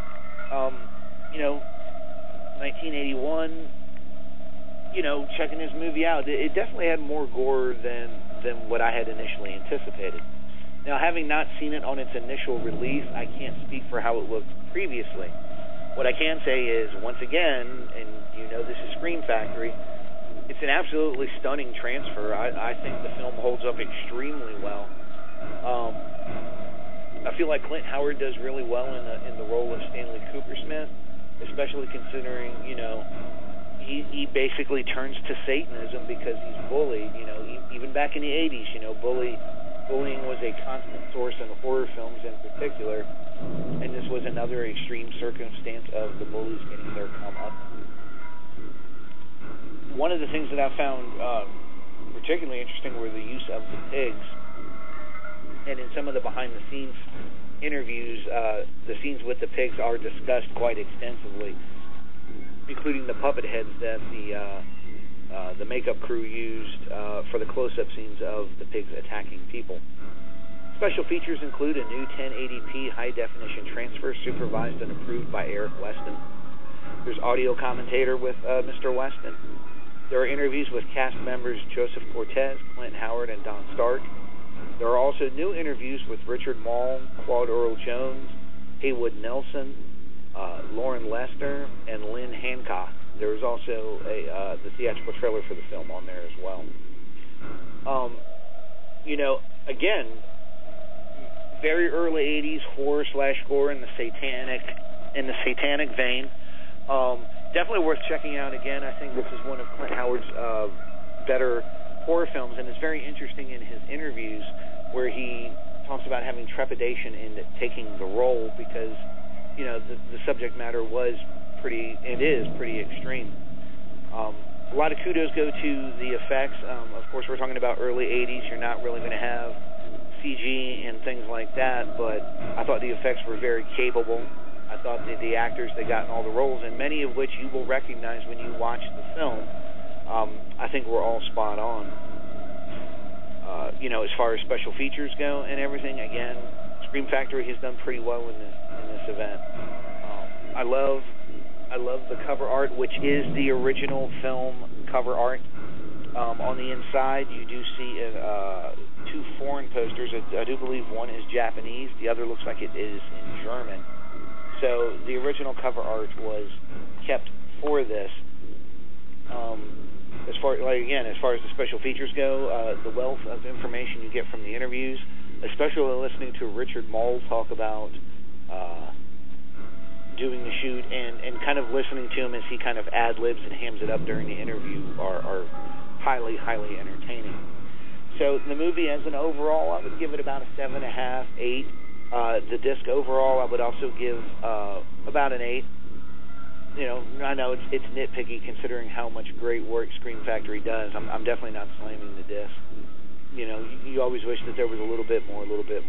1981, checking this movie out, it definitely had more gore than what I had initially anticipated. Now, having not seen it on its initial release, I can't speak for how it looked previously. What I can say is, once again, and this is Scream Factory, it's an absolutely stunning transfer. I think the film holds up extremely well. I feel like Clint Howard does really well in the role of Stanley Coopersmith, especially considering, he basically turns to Satanism because he's bullied. Even back in the 80s, bullying was a constant source in horror films in particular, and this was another extreme circumstance of the bullies getting their come-up. One of the things that I found particularly interesting were the use of the pigs, and in some of the behind-the-scenes interviews, the scenes with the pigs are discussed quite extensively, including the puppet heads that the makeup crew used for the close-up scenes of the pigs attacking people. Special features include a new 1080p high-definition transfer supervised and approved by Eric Weston. There's audio commentator with Mr. Weston. There are interviews with cast members Joseph Cortez, Clint Howard, and Don Stark. There are also new interviews with Richard Mall, Claude Earl Jones, Haywood Nelson, Lauren Lester, and Lynn Hancock. There is also the theatrical trailer for the film on there as well. Again, very early 80s horror/gore in the satanic vein. Definitely worth checking out again. I think this is one of Clint Howard's better horror films, and it's very interesting in his interviews where he talks about having trepidation in taking the role because, the subject matter was is pretty extreme. A lot of kudos go to the effects. Of course, we're talking about early 80s. You're not really going to have CG and things like that, but I thought the effects were very capable. I thought that the actors that got in all the roles, and many of which you will recognize when you watch the film, I think we're all spot on. As far as special features go and everything, again, Scream Factory has done pretty well in this event. I love the cover art, which is the original film cover art. On the inside, you do see 2 foreign posters. I do believe one is Japanese. The other looks like it is in German. So the original cover art was kept for this. As far as the special features go, the wealth of information you get from the interviews, especially listening to Richard Moll talk about doing the shoot and kind of listening to him as he kind of ad-libs and hams it up during the interview are highly, highly entertaining. So the movie as an overall, I would give it about a 7.5, 8. The disc overall, I would also give about an 8. I know it's nitpicky considering how much great work Scream Factory does. I'm definitely not slamming the disc. You always wish that there was a little bit more.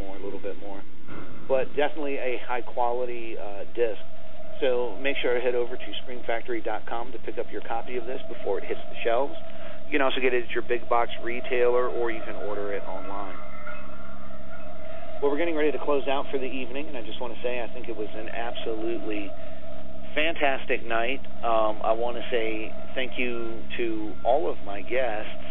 But definitely a high-quality disc. So make sure to head over to ScreamFactory.com to pick up your copy of this before it hits the shelves. You can also get it at your big box retailer, or you can order it online. Well, we're getting ready to close out for the evening, and I just want to say I think it was an absolutely fantastic night. I want to say thank you to all of my guests.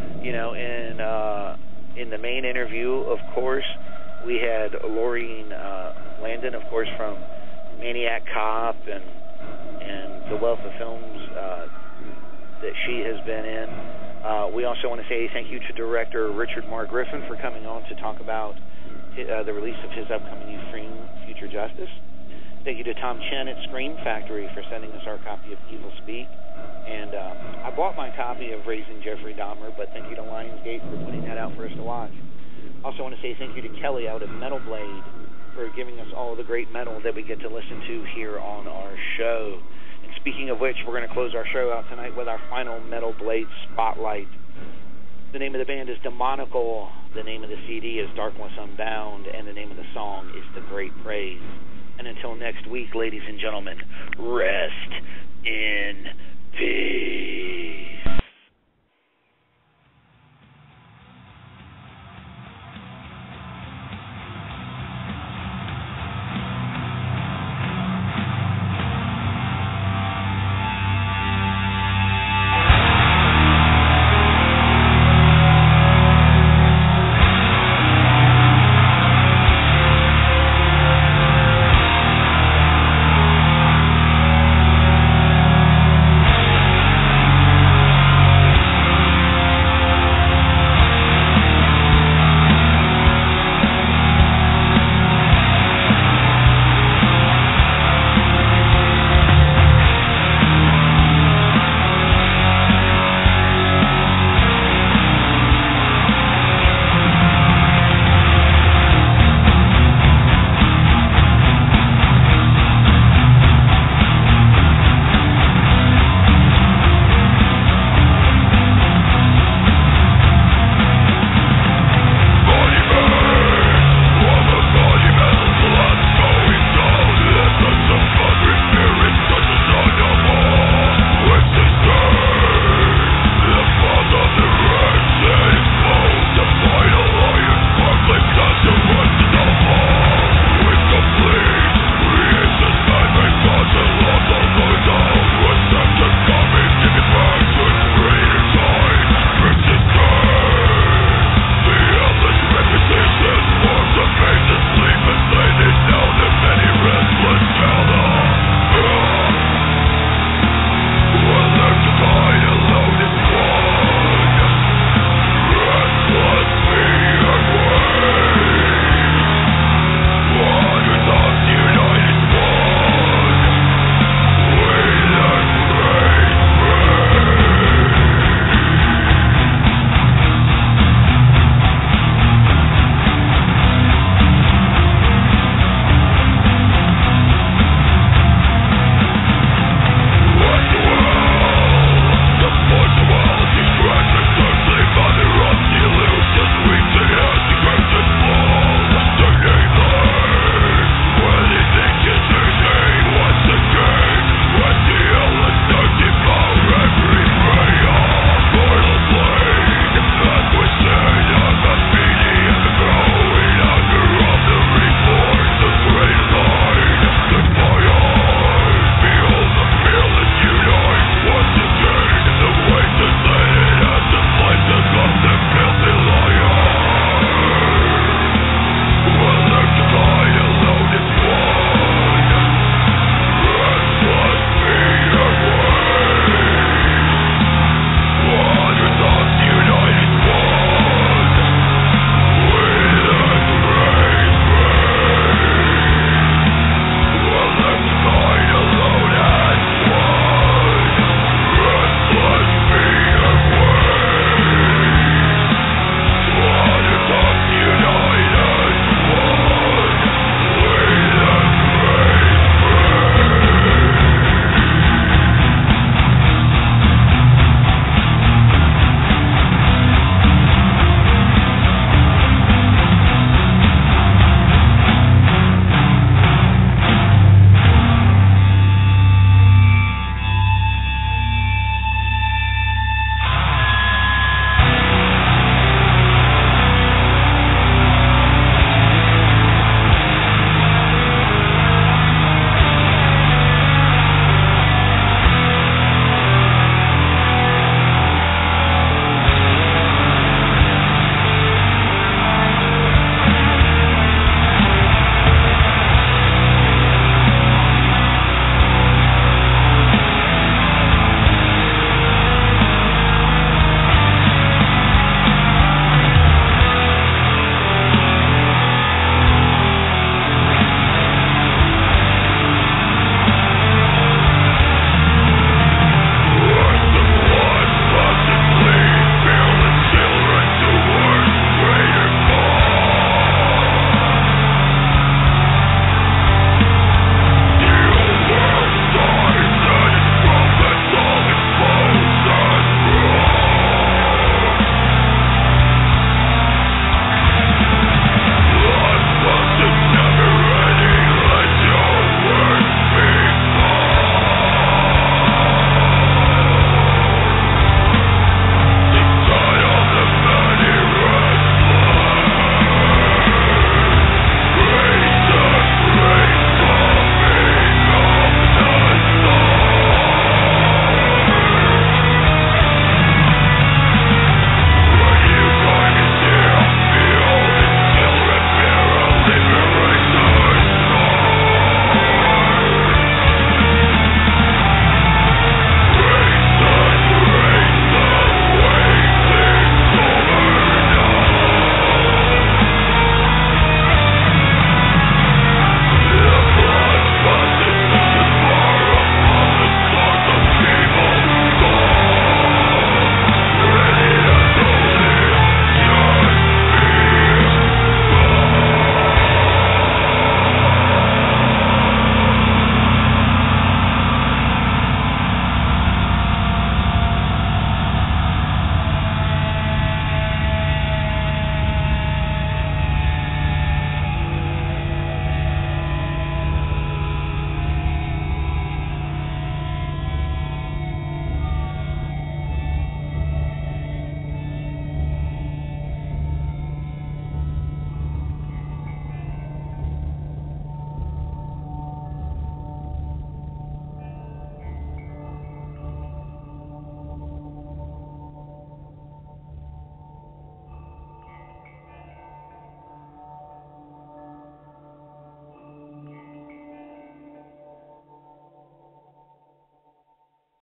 In the main interview, of course, we had Laurene Landon, of course, from Maniac Cop and the wealth of films that she has been in. We also want to say thank you to director Richard Mark Griffin for coming on to talk about the release of his upcoming Scream Future Justice. Thank you to Tom Chen at Scream Factory for sending us our copy of Evilspeak. And I bought my copy of Raising Jeffrey Dahmer, but thank you to Liongate for putting that out for us to watch. Also want to say thank you to Kelly out of Metal Blade for giving us all the great metal that we get to listen to here on our show. And speaking of which, we're going to close our show out tonight with our final Metal Blade Spotlight. The name of the band is Demonical, the name of the CD is Darkness Unbound, and the name of the song is The Great Praise. And until next week, ladies and gentlemen, rest in peace.